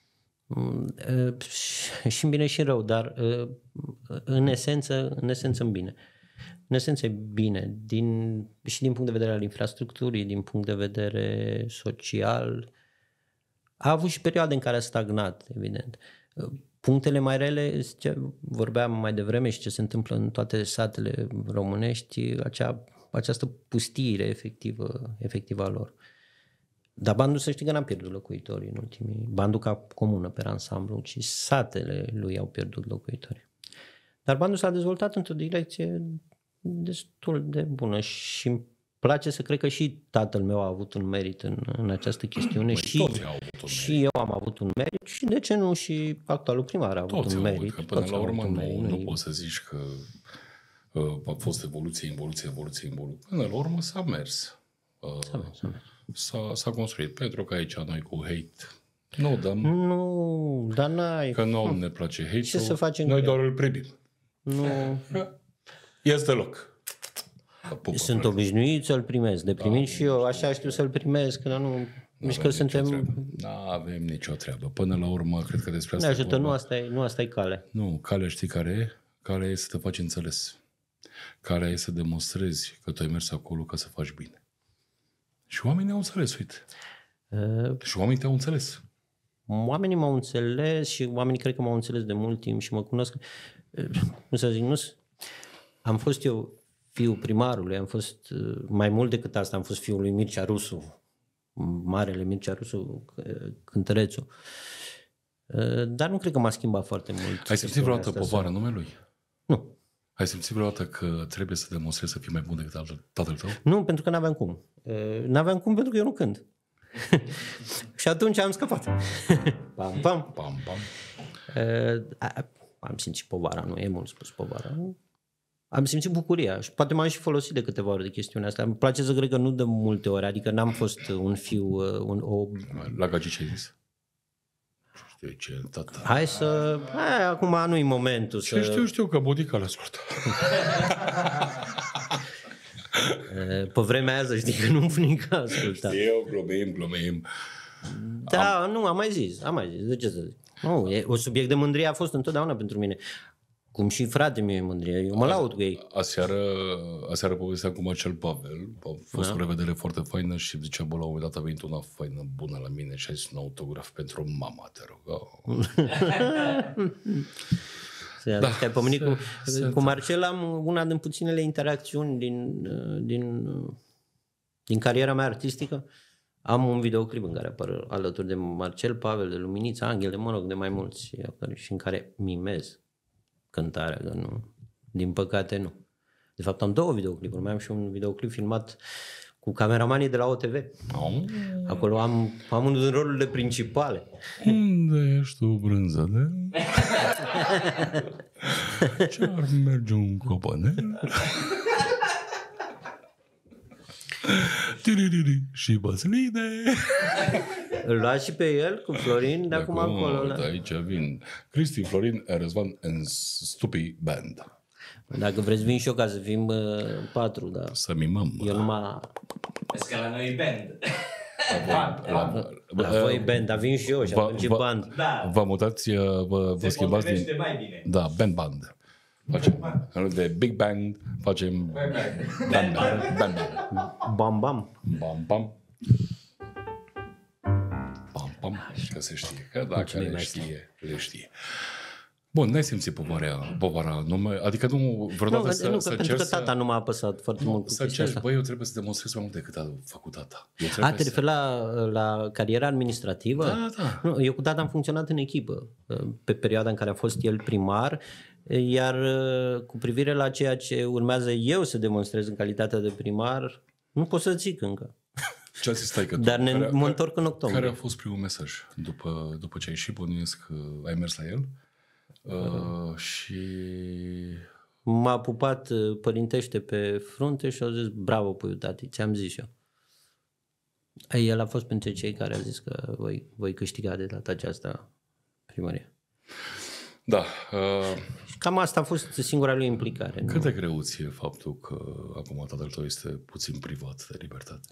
Și în bine și în rău, dar în esență în bine. În esență e bine, și din punct de vedere al infrastructurii, din punct de vedere social. A avut și perioade în care a stagnat, evident. Punctele mai rele, ce vorbeam mai devreme și ce se întâmplă în toate satele românești, această pustire efectivă a lor. Dar bandul, să știi că n-a pierdut locuitorii în ultimii... Bandul ca comună pe ansamblu, ci satele lui au pierdut locuitorii. Dar bandul s-a dezvoltat într-o direcție destul de bună și îmi place să cred că și tatăl meu a avut un merit în această chestiune. Și eu am avut un merit și de ce nu și actualul primar a avut un merit. Că până la urmă nu poți să zici că a fost evoluție. Până la urmă s-a mers. S-a construit. Pentru că aici noi cu hate nu dăm. Nu, dar n-ai. Că nu ne place hate-ul. Ce să facem? Noi doar îl primim. Nu. Este loc. Sunt obișnuit să-l primesc. De primit și eu. Așa știu să-l primesc. Dar nu... Mișcă suntem... Nu avem nicio treabă. Până la urmă, cred că despre asta... Ne ajută, nu asta e cale. Nu, calea știi care e? Calea e să te faci înțeles. Calea e să demonstrezi că tu ai mers acolo ca să faci bine. Și oamenii au înțeles, uite. Și oamenii te-au înțeles. Oamenii m-au înțeles și oamenii cred că m-au înțeles de mult timp și mă cunosc. Cum să zic, am fost eu fiul primarului, am fost mai mult decât asta, am fost fiul lui Mircea Rusu, marele Mircea Rusu, cântărețul. Dar nu cred că m-a schimbat foarte mult. Ai simțit vreodată povara numelui? Nu. Ai simțit vreodată că trebuie să demonstrezi să fii mai bun decât tatăl tău? Nu, pentru că n-aveam cum. N-aveam cum pentru că eu nu cânt. Și atunci am scăpat. Pam, pam. Pam, pam. Am simțit povara, nu e mult spus povara. Am simțit bucuria și poate m-am și folosit de câteva ori de chestiunea asta. Îmi place să cred că nu de multe ori, adică n-am fost un fiu... La Gagi ce ai zis? Ce, tata. Hai, acum nu-i momentul să... Știu că budica l-ascultă. Pe vremea aia să știi că nu bunica asculta. Eu glumim. Da, nu, am mai zis. De ce să zic? Nu, un subiect de mândrie a fost întotdeauna pentru mine. Cum și frate meu e mândrie. Eu mă laud cu ei. Aseară povesteam cu Marcel Pavel. A fost o revedere foarte faină și zicea, bă, la un moment dat a venit una faină bună la mine și a zis un autograf pentru mama, te rog. Da, ai pomenit cu Marcel, am una din puținele interacțiuni din cariera mea artistică. Am un videoclip în care apar alături de Marcel Pavel, de Luminița, Anghel, de mai mulți actori și în care mimez cântarea, că nu, din păcate nu. De fapt am 2 videoclipuri, mai am și un videoclip filmat cu cameramanii de la OTV. Acolo am unul din rolurile principale. Unde ești tu, brânză de? Ce-ar merge un copanel? Și băsline. Îl lua și pe el cu Florin de acum acolo. De aici vin Cristi, Florin, Răzvan and Stupi Band. Dacă vreți vin și eu ca să fim 4, da. Să mimăm. Eu numai... Vezi că la noi e band. La voi band, dar vin și eu și avem și band. Da. Vă mutați, vă schimbați din... mai bine. Da, band. Facem, în loc de Big Bang, facem Band. Bam, bam. Bam, bam. Bam, bam. Că se știe. Că dacă le știe. Bun, n-ai simțit povara nume? Adică nu vreodată să pentru că tata nu m-a apăsat foarte mult. Să ceri, băi, eu trebuie să demonstrez mai mult decât a făcut tata. Te referi la cariera administrativă? Da. Nu, eu cu tata am funcționat în echipă pe perioada în care a fost el primar, iar cu privire la ceea ce urmează eu să demonstrez în calitatea de primar, nu pot să zic încă. Ce a zis taică tu? Dar mă întorc în octombrie. Care a fost primul mesaj după ce ai ieșit? Bănuiesc că ai mers la el. Și... M-a pupat părintește pe frunte și a zis, bravo, puiu, tati, ți-am zis eu. El a fost pentru cei care au zis că voi câștiga de data aceasta primăria. Da. Cam asta a fost singura lui implicare. Cât de greu ți e faptul că acum tatăl tău este puțin privat de libertate?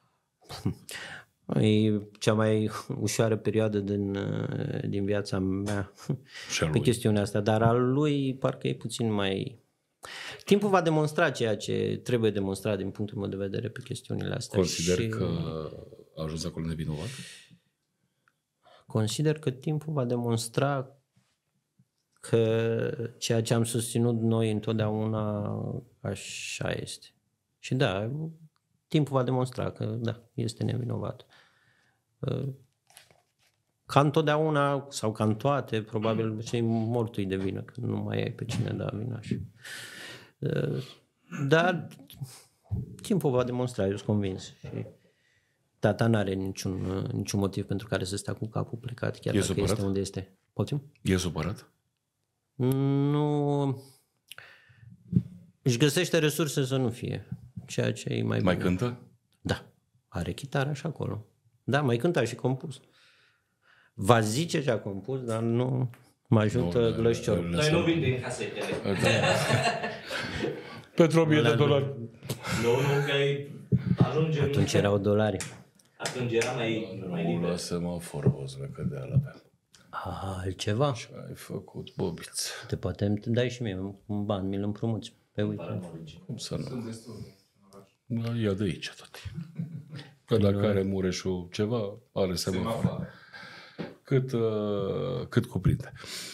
E cea mai ușoară perioadă din viața mea pe chestiunea asta, dar al lui parcă e puțin mai... Timpul va demonstra ceea ce trebuie demonstrat din punctul meu de vedere pe chestiunile astea. Consider că a ajuns acolo nevinovat? Consider că timpul va demonstra că ceea ce am susținut noi întotdeauna așa este. Și da, timpul va demonstra că da, este nevinovat. Ca întotdeauna sau ca în toate, probabil cei mortui de vină, că nu mai ai pe cine da vina. Dar timpul va demonstra, eu sunt convins. Și tata n-are niciun motiv pentru care să stea cu capul plecat, chiar dacă este unde este. Poftim? E supărat? Nu. Își găsește resurse să nu fie. Ceea ce e mai bine. Mai cântă? Da. Are chitară și acolo. Da, mai cânta și compus. Va zice ce a compus, dar nu mă ajută glășciorul. Noi nu vindem casetele. Pentru $1000. Nu, că ajungem... Atunci erau dolari. Atunci era mai liber. Lasă-mă forboză, că de-ala avem. Altceva? Ce ai făcut, bobiț? Te poate dai și mie un ban, mi-l împrumuți pe weekend. Cum să nu? Ia de aici tot. Că dacă are Mureșul ceva, are semafor. Cât cuprinde.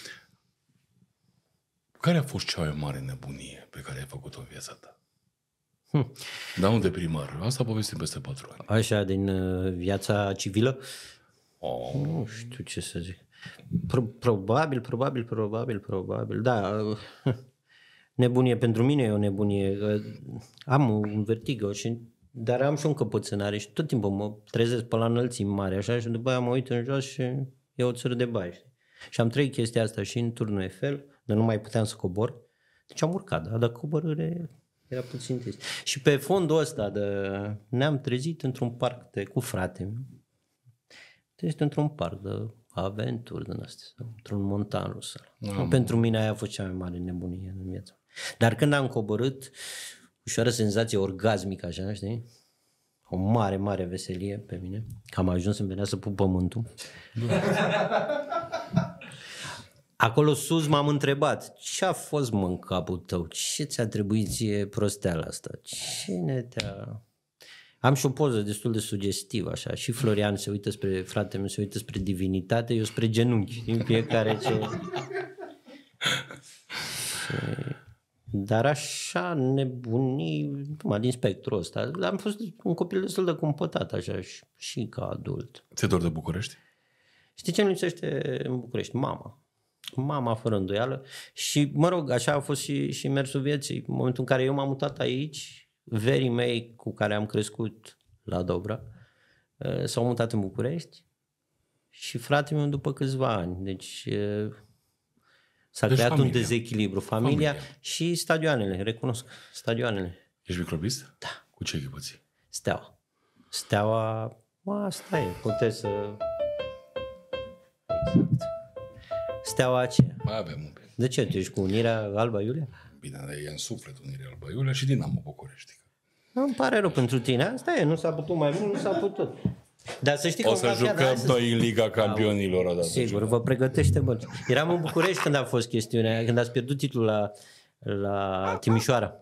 Care a fost cea mai mare nebunie pe care ai făcut-o în viața ta? Da, unde primar? Asta povestim peste 4 ani. Așa, din viața civilă? Nu știu ce să zic. Probabil. Da, nebunie pentru mine e o nebunie. Am un vertigo, dar am și o încăpățânare și tot timpul mă trezesc pe la înălțimi mari așa și după aia mă uit în jos și e o țără de baie. Și am trăit chestia asta și în turnul Eiffel, dar nu mai puteam să cobor. Deci am urcat, dar coborâre era puțin trist. Și pe fondul ăsta ne-am trezit într-un parc cu frate. Trezit într-un parc de aventuri din astea, într-un montan rusă. Pentru mine aia a fost cea mai mare nebunie în viața. Dar când am coborât, ușoară senzație orgasmică, așa, știi? O mare, mare veselie pe mine, că am ajuns să-mi venea să pup pământul. Acolo sus m-am întrebat, ce a fost mă în capul tău? Ce ți-a trebuit ție prosteala asta? Cine te-a... Am și o poză destul de sugestivă, așa, și Florian se uită spre, fratele meu se uită spre divinitate, eu spre genunchi, din fiecare ce... Dar așa nebunii, din spectrul ăsta, am fost un copil destul de cumpătat, așa, și ca adult. Ți-e dor de București? Știi ce îmi lipsește în București? Mama fără îndoială și, mă rog, așa a fost și mersul vieții. În momentul în care eu m-am mutat aici, verii mei cu care am crescut la Dobra s-au mutat în București și fratele meu după câțiva ani. Deci s-a creat familia. Un dezechilibru. Familia și stadioanele, recunosc, stadioanele. Ești microbist? Da. Cu ce echipă ții? Steaua, asta e, puteți să... Exact. Steaua aceea. Mai avem un pic. De ce? Tu ești cu Unirea Alba Iulia? Bine, e în suflet Unirea Alba Iulia și Dinamo București. Îmi pare rău pentru tine. Asta e, nu s-a putut mai mult, nu s-a putut. Dar să știi că o să jucăm noi în Liga Campionilor odată. Sigur, vă pregătește bun. Eram în București când a fost chestiunea, când ați pierdut titlul la Timișoara.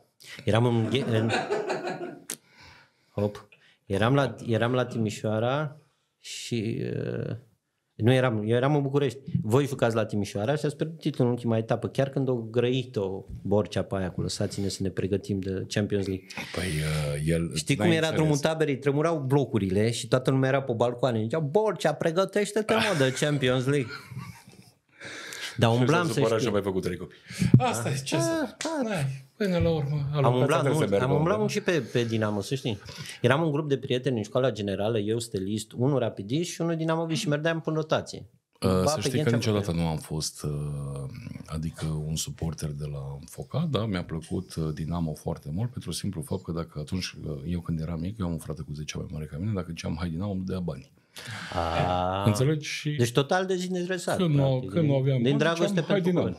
Eram la Timișoara și eu eram în București. Voi jucați la Timișoara și ați pierdut titlul în ultima etapă, chiar când o grăit-o Borcea pe aia cu lăsați-ne să ne pregătim de Champions League. Păi, știi cum era drumul taberei? Tremurau blocurile și toată lumea era pe balcoane. Ziceau, Borcea, pregătește-te mă de Champions League. Dar umblam, și să și știi. a mai făcut 3 copii. Asta e ce să... Până la urmă, Am umblat mult și pe Dinamo, să știi. Eram un grup de prieteni în școala generală, eu stilist, unul rapidist și unul dinamovist și mergeam în rotație. Să știi că niciodată nu am fost adică un suporter de la Foca, da, mi-a plăcut Dinamo foarte mult pentru simplu fapt că dacă atunci, eu când eram mic, eu am un frate cu 10 mai mare ca mine, dacă ziceam hai Dinamo, îmi dea bani. Înțelegi? Și deci total dezinteresat. când nu aveam din bani, dragoste ziceam, hai pentru Dinamo.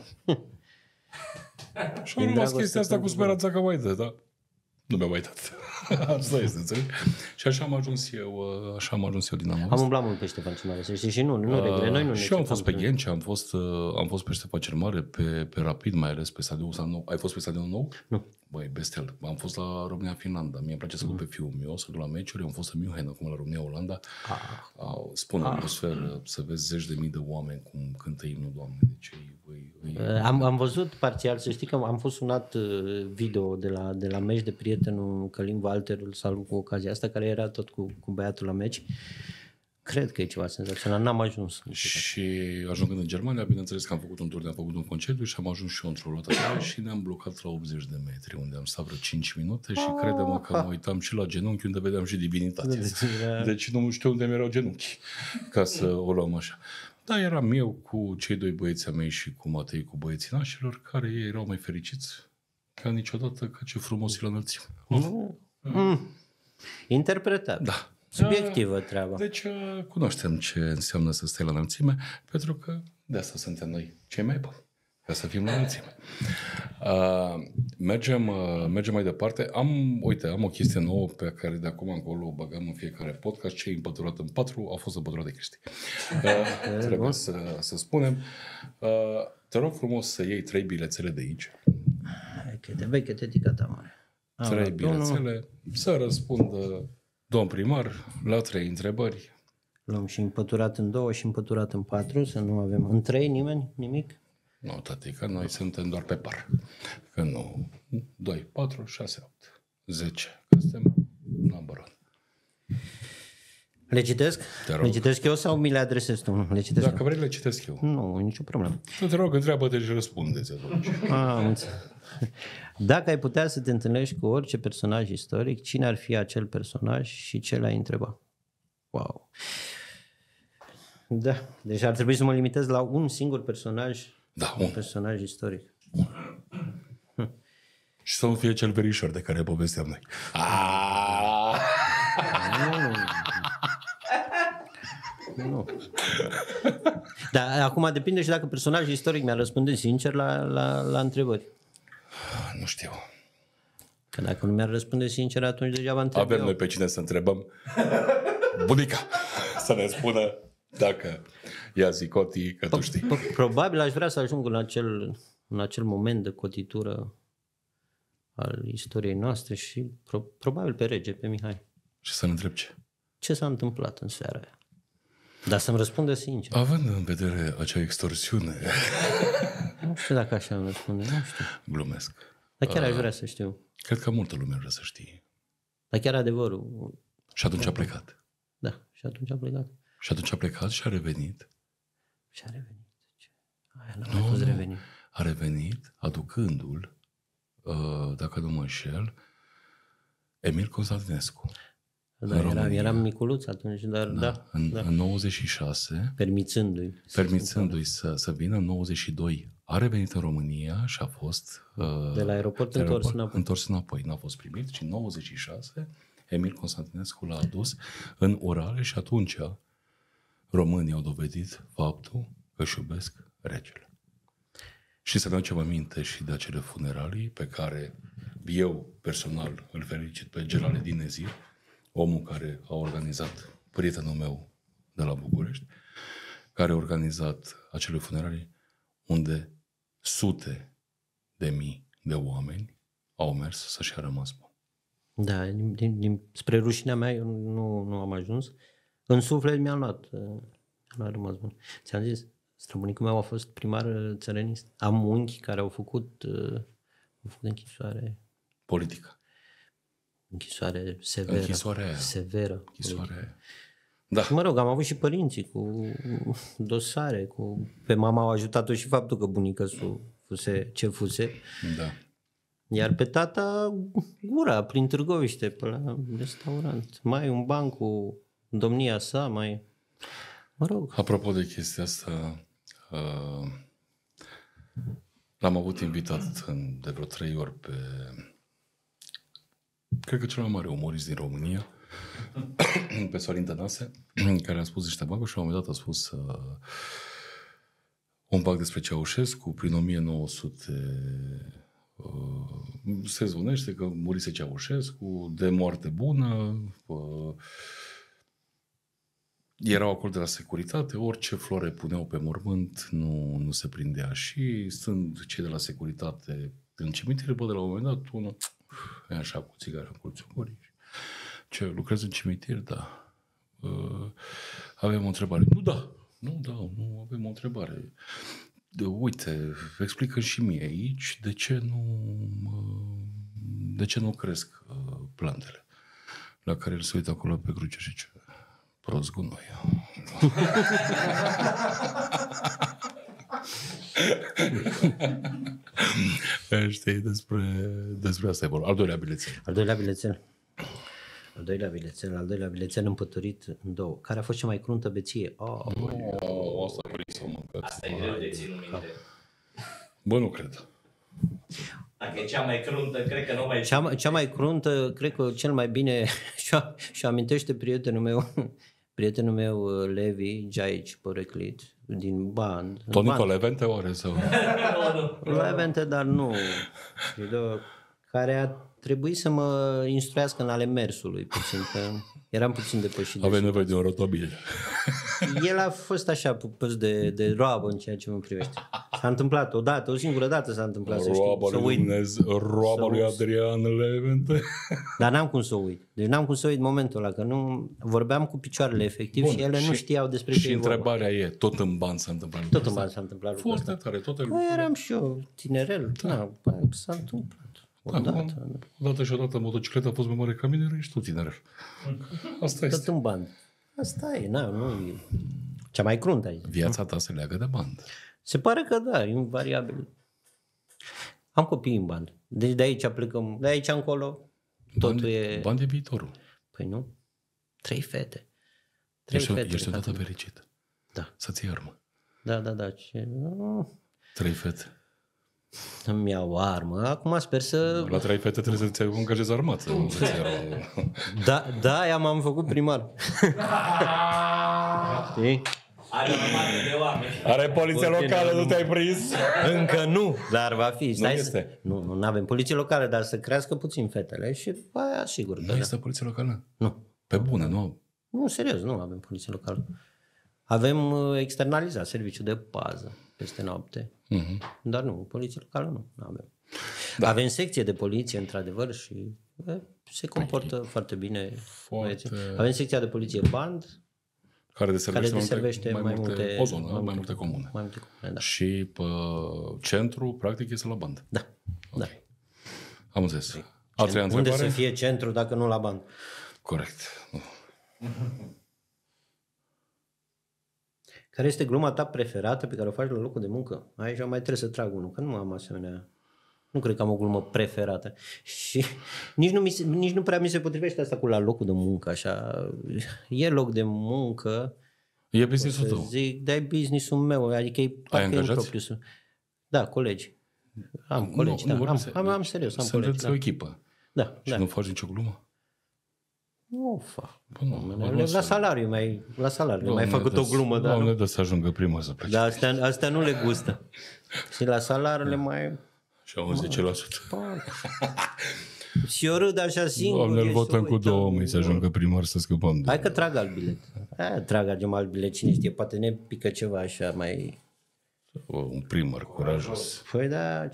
Și am rămas chestia asta cu speranța că mai dă, da? Nu mi-a mai dat. Asta este, înțelegi? Și așa am ajuns eu Dinamo. Am umblat mult pe Ștefan cel Mare, să știi, și nu regret. Noi nu și eu am fost pe Ghencea, am fost pe Ștefan cel Mare, pe Rapid, mai ales pe stadionul nou. Ai fost pe stadionul nou? Nu. Băi, bestel. Am fost la România-Finlanda. Mie îmi place să duc pe fiul meu, să duc la meciuri. Am fost în München, acum la România-Olanda. Spune atmosferă, să vezi zeci de mii de oameni cum cântă imnul, Doamne. Deci, am văzut parțial, să știi că am fost sunat video de la meci de prietenul Călin Walter, îl salut cu ocazia asta, care era tot cu băiatul la meci. Cred că e ceva senzațional, n-am ajuns. Și ajungând în Germania, bineînțeles că am făcut un tur, am făcut un concediu și am ajuns și eu într-o rotătoare și ne-am blocat la 80 de metri, unde am stat vreo 5 minute și crede-mă că mă uitam și la genunchi, unde vedeam și divinitatea. Deci nu știu unde mi-erau genunchi, ca să o luăm așa. Da, eram eu cu cei doi băieți ai mei și cu Matei, cu băieții nașilor, care ei erau mai fericiți ca niciodată, ca ce frumos e la înălțime. Interpretat. Da. Subiectivă treaba. Deci cunoaștem ce înseamnă să stai la înălțime, pentru că de asta suntem noi cei mai buni, ca să fim la înălțime. Mergem mai departe. Am o chestie nouă pe care de acum încolo o băgăm în fiecare podcast. Ce e împăturat în 4 a fost împăturat de Cristi. Trebuie să spunem. Te rog frumos să iei 3 bilețele de aici. Hai că te ticata mare. 3 bilețele, să răspundă domn primar la 3 întrebări. Luăm și împăturat în 2 și împăturat în 4, să nu avem în 3 nimeni, nimic? Nu, tati, că noi suntem doar pe par. Că nu, 2, 4, 6, 8, 10. Că suntem number one. Le citesc? Le citesc eu sau mi le adresez tu? Le citesc Dacă eu. vrei, le citesc eu. Nu, nicio problemă. Te rog, întreabă-te și răspundeți atunci. Dacă ai putea să te întâlnești cu orice personaj istoric, cine ar fi acel personaj și ce l-ai întreba? Wow! Da, deci ar trebui să mă limitez la un singur personaj, un personaj istoric. Și să nu fie cel verișor de care povesteam noi. Nu. Dar acum depinde și dacă personajul istoric mi-a răspunde sincer la întrebări. Nu știu. Că dacă nu mi-ar răspunde sincer, atunci degeaba întreb Avem noi pe cine să întrebăm. Bunica să ne spună dacă ea zicoti, că tu știi. Probabil aș vrea să ajung în acel moment de cotitură al istoriei noastre și probabil pe rege, pe Mihai. Și să ne întreb ce? Ce s-a întâmplat în seara aia? Dar să-mi răspundă sincer. Având în vedere acea extorsiune. Nu știu dacă așa îmi răspunde, nu știu. Glumesc. Dar chiar aș vrea să știu. Cred că multă lume vrea să știe. Dar chiar adevărul. Și atunci a plecat. Da, și atunci a plecat. Și atunci a plecat și a revenit. Și a revenit. Aia nu a fost revenit. A revenit aducându-l, dacă nu mă înșel, Emil Constantinescu. Da, eram miculuț atunci, dar în 96, permițându-i să vină, în 92 a revenit în România și a fost de la aeroport întors înapoi. N-a fost primit, ci în 96 Emil Constantinescu l-a adus în orare și atunci românii au dovedit faptul că își iubesc regele. Și să ne aducem aminte și de acele funeralii pe care eu personal îl felicit pe Gelaledin Nezir, omul care a organizat, prietenul meu de la București, care a organizat acele funeralii unde sute de mii de oameni au mers să-și a rămas bun. Da, spre rușinea mea eu nu am ajuns. În suflet mi-a rămas bun. Ți-am zis, străbunicul meu a fost primar țăranist. Am unchi care au făcut închisoare. Politică. Închisoare severă. Închisoarea aia. Severă. Închisoarea aia. Da. Mă rog, am avut și părinții cu dosare, pe mama au ajutat-o și faptul că bunica fuse ce fuse. Da. Iar pe tata gura prin Târgoviște, pe la restaurant. Mai un ban cu domnia sa, mai... Mă rog. Apropo de chestia asta, l-am avut invitat de vreo 3 ori pe... Cred că cel mai mare umorist din România, pe Sorin Tănase, care a spus niște baguri și la un moment dat a spus un bag despre Ceaușescu prin 1900... se zvunește că murise Ceaușescu de moarte bună, erau acolo de la securitate, orice flore puneau pe mormânt nu se prindea și stând cei de la securitate în cimitir, de la un moment dat unul e așa cu țigara în colțul gurii. Ce, lucrezi în cimitir? Da. Avem o întrebare. Nu avem o întrebare. Uite, explică și mie aici de ce nu cresc plantele. La care el se uită acolo pe cruce și zice, prost gunoi. Știi, despre asta e vorba. Al doilea bilețel. Al doilea bilețel împăturit în 2. Care a fost cea mai cruntă beție? Asta vrei să o mâncați. Asta e greu de ținut minte. Bă, nu cred. Dacă e cea mai cruntă, cred că nu mai... Cea mai cruntă, cred că cel mai bine și amintește prietenul meu Levi, Giaici Poreclit, din band. Tonico Levente oare sau? Levente, dar nu. Care a trebuit să mă instruiască în ale mersului puțin, că eram puțin depășit. Avem nevoie de un rotobil. El a fost așa pupăs de roabă în ceea ce mă privește. S-a întâmplat odată, o singură dată s-a întâmplat Roaba lui Adrian Levente. Dar n-am cum să o uit. Deci n-am cum să uit momentul ăla, că nu vorbeam cu picioarele efectiv. Bun, și ele nu știau despre ce e vorba. Și întrebarea e, tot în bani s-a întâmplat? Tot în bani s-a întâmplat. Foarte tare, toate lucrurile. Eram și eu tinerel. Da, s-a întâmplat. Odată și odată motocicleta a fost mai mare ca mine, ești tu tinerel. Asta este. Tot în bani. Asta e, nu e cea mai cruntă aici. Viața ta se leagă de bani. Se pare că da, e invariabil. Am copii în bani. Deci de aici plecăm, de aici încolo, totul e... Bani de viitorul. Păi nu? 3 fete. Ești odată fericit. Da. Să-ți iei armă. Da. 3 fete. Îmi iau o armă. Acum sper să... La 3 fete trebuie să-ți angajezi armată. Da, m-am făcut primar. Știi? Are o armată de oameni. Are poliție locală, nu te-ai prins? Încă nu, dar va fi. Nu este. Nu avem poliție locală, dar să crească puțin fetele și aia sigur. Nu este poliție locală? Nu. Pe bune, nu? Nu, serios, nu avem poliție locală. Avem externalizat serviciul de pază peste noapte. Dar nu, poliție locală nu avem. Da. Avem secție de poliție, într-adevăr, și se comportă foarte bine. Avem secția de poliție band, care deservește mai multe o zonă, mai multe comune. Da. Și centru, practic, este la band. Da. Okay. Da. Am înțeles. Unde să fie centru dacă nu la band? Corect. Care este gluma ta preferată pe care o faci la locul de muncă? Aici mai trebuie să trag unul, că nu am asemenea... Nu cred că am o glumă preferată. Și nici nu prea mi se potrivește asta cu la locul de muncă, așa. E loc de muncă. E business-ul tău. Zic, dar e business-ul meu, adică e parcă în propriu. Da, colegi. Am colegi, am serios, am colegi. Sunteți o echipă. Da. Și nu faci nicio glumă? Nu fac. La salariu mai făcut o glumă. Doamne, dă să ajungă primul să plece. Dar astea nu le gustă. Și la salariu le mai... Și au 10%. Și eu râd așa singur. Doamne, îl votăm cu 2 mâini să ajungă primar să scăpăm. Hai că trag alt bilet. Tragem alt bilet. Cine știe, poate ne pică ceva așa mai... Un primar curajos. Păi da,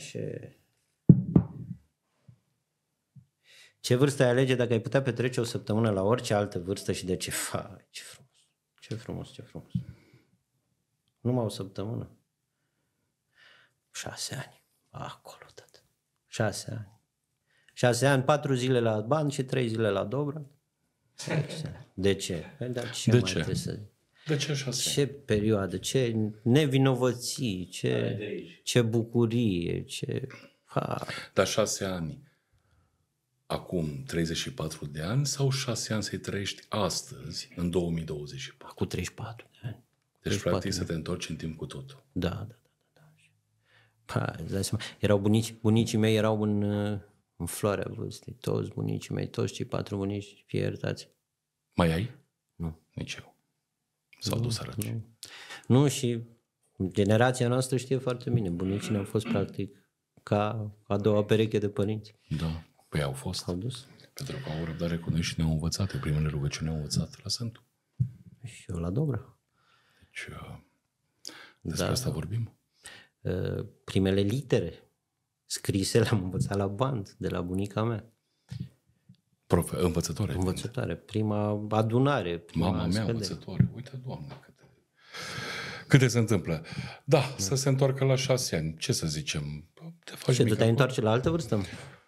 Ce vârstă ai alege dacă ai putea petrece o săptămână la orice altă vârstă și de ce? Ce frumos. Numai o săptămână. 6 ani. Acolo, tată. 6 ani. 6 ani, 4 zile la bani și 3 zile la Dobra. De ce? Dar ce De mai ce? trebuie să... De ce 6 ani? Ce perioadă, ce nevinovății, ce bucurie, ce... Dar 6 ani acum 34 de ani sau 6 ani să-i trăiești astăzi, în 2024? Cu 34 de ani. Deci, practic, să te întorci în timp cu totul. Da. Erau bunicii mei erau în floarea vârstei, toți bunicii mei, toți cei 4 bunici, fie iertați. Mai ai? Nu. Nici eu. S-au dus săraci. Nu, și generația noastră știe foarte bine. Bunicii ne-au fost practic ca a doua pereche de părinți. Da. Păi au fost. Au dus. Pentru că au răbdare cu noi și ne-au învățat. Primele rugăciuni ne-au învățat la Sfântul. Și eu la Dobra. Deci, despre asta vorbim. Primele litere scrise le-am învățat la band, de la bunica mea. Învățătoare. Învățătoare. Prima adunare. Mama mea învățătoare. Uite, Doamne, câte se întâmplă. Da, să se întoarcă la 6 ani. Ce să zicem? Te faci tu te-ai întoarce la altă vârstă?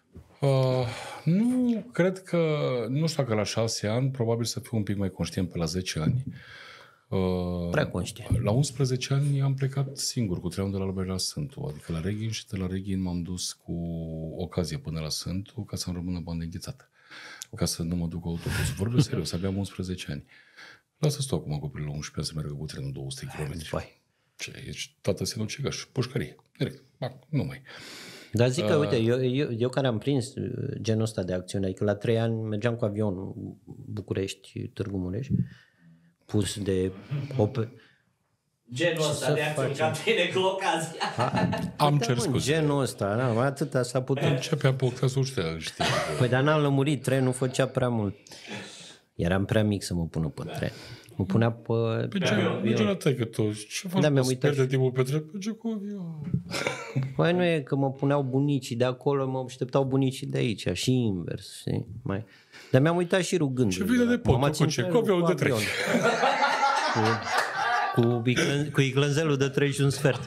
Nu, cred că, nu știu dacă la 6 ani, probabil să fiu un pic mai conștient pe la 10 ani. Prea conștient. La 11 ani am plecat singur cu trenul de la Alberg la Sântu, adică la Reghin, și de la Reghin m-am dus cu ocazie până la Sântu ca să-mi rămână bani de înghețată, ca să nu mă duc cu autobuzul. Vorbesc serios, aveam 11 ani. Lasă stau acum copilul la 11 ani să meargă cu trenul 200 km. Ce, ești tată sinucigaș, pușcărie, direct, nu mai. Dar zic că, uite, eu care am prins genul ăsta de acțiune, adică la 3 ani mergeam cu avionul București, Târgu Mureș, pus de genul ăsta de acțiuni ca tine cu ocazia. Am cer scuze. Genul ăsta, atâta s-a putut. Începea podcastul, știi. Păi dar n-am lămurit, trenul făcea prea mult. Eram prea mic să mă pună pe tren. Mă punea pe... Pe ce? Merge la tăică toți. Ce faci? mi-am uitat. Pierde timpul pe tren? Merge cu avion. Păi nu e că mă puneau bunicii de acolo, mă așteptau bunicii de aici și invers, știi? Dar mi-am uitat și rugându-le. Ce vine de pot? Cu ce? Cu avionul de 3. Cu iglănzelul de 3 și un sfert.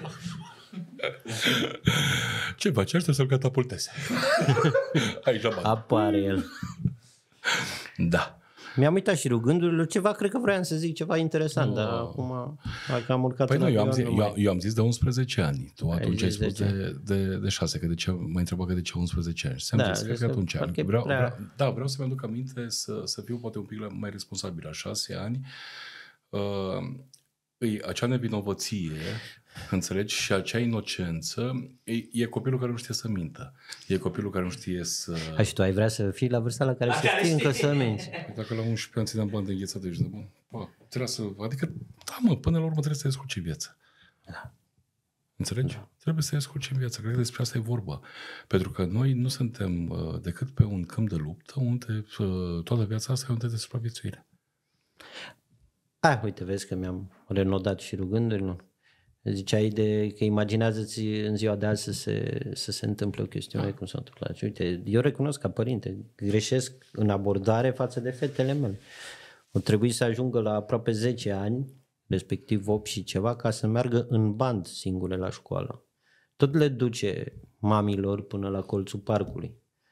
Ce faci? Aștept să-l catapulteze. Aici la bani. Apare el. Da. Mi-am uitat și rugându-le ceva, cred că vreau să zic ceva interesant, dar acum am urcat. Păi eu am zis de 11 ani. Tu atunci ai spus de 6, că de ce m-ai întrebat că de ce 11 ani. Și ți-am zis, cred că atunci. Vreau să-mi aduc aminte să fiu poate un pic mai responsabil. La 6 ani, acea nevinovăție, înțelegi, și acea inocență, e copilul care nu știe să mintă. E copilul care nu știe să... Și tu ai vrea să fii la vârsta la care să știi încă să minți. Dacă la 11 ani țineam bani de înghețată, ești de bun. Trebuie să... Adică, da, până la urmă trebuie să te descurci în viață. Da. Înțelegi? Da. Trebuie să te descurci în viață. Cred că despre asta e vorba. Pentru că noi nu suntem decât pe un câmp de luptă unde toată viața asta e unde de supraviețuire. Uite, vezi că mi-am renodat și rugându-l. Ziceai că imaginează-ți în ziua de azi să se întâmple o chestiune cum s-a întâmplat. Și uite, eu recunosc ca părinte, greșesc în abordare față de fetele mele. O trebuie să ajungă la aproape 10 ani, respectiv 8 și ceva, ca să meargă în band singure la școală. Tot le duce mamilor până la colțul parcului.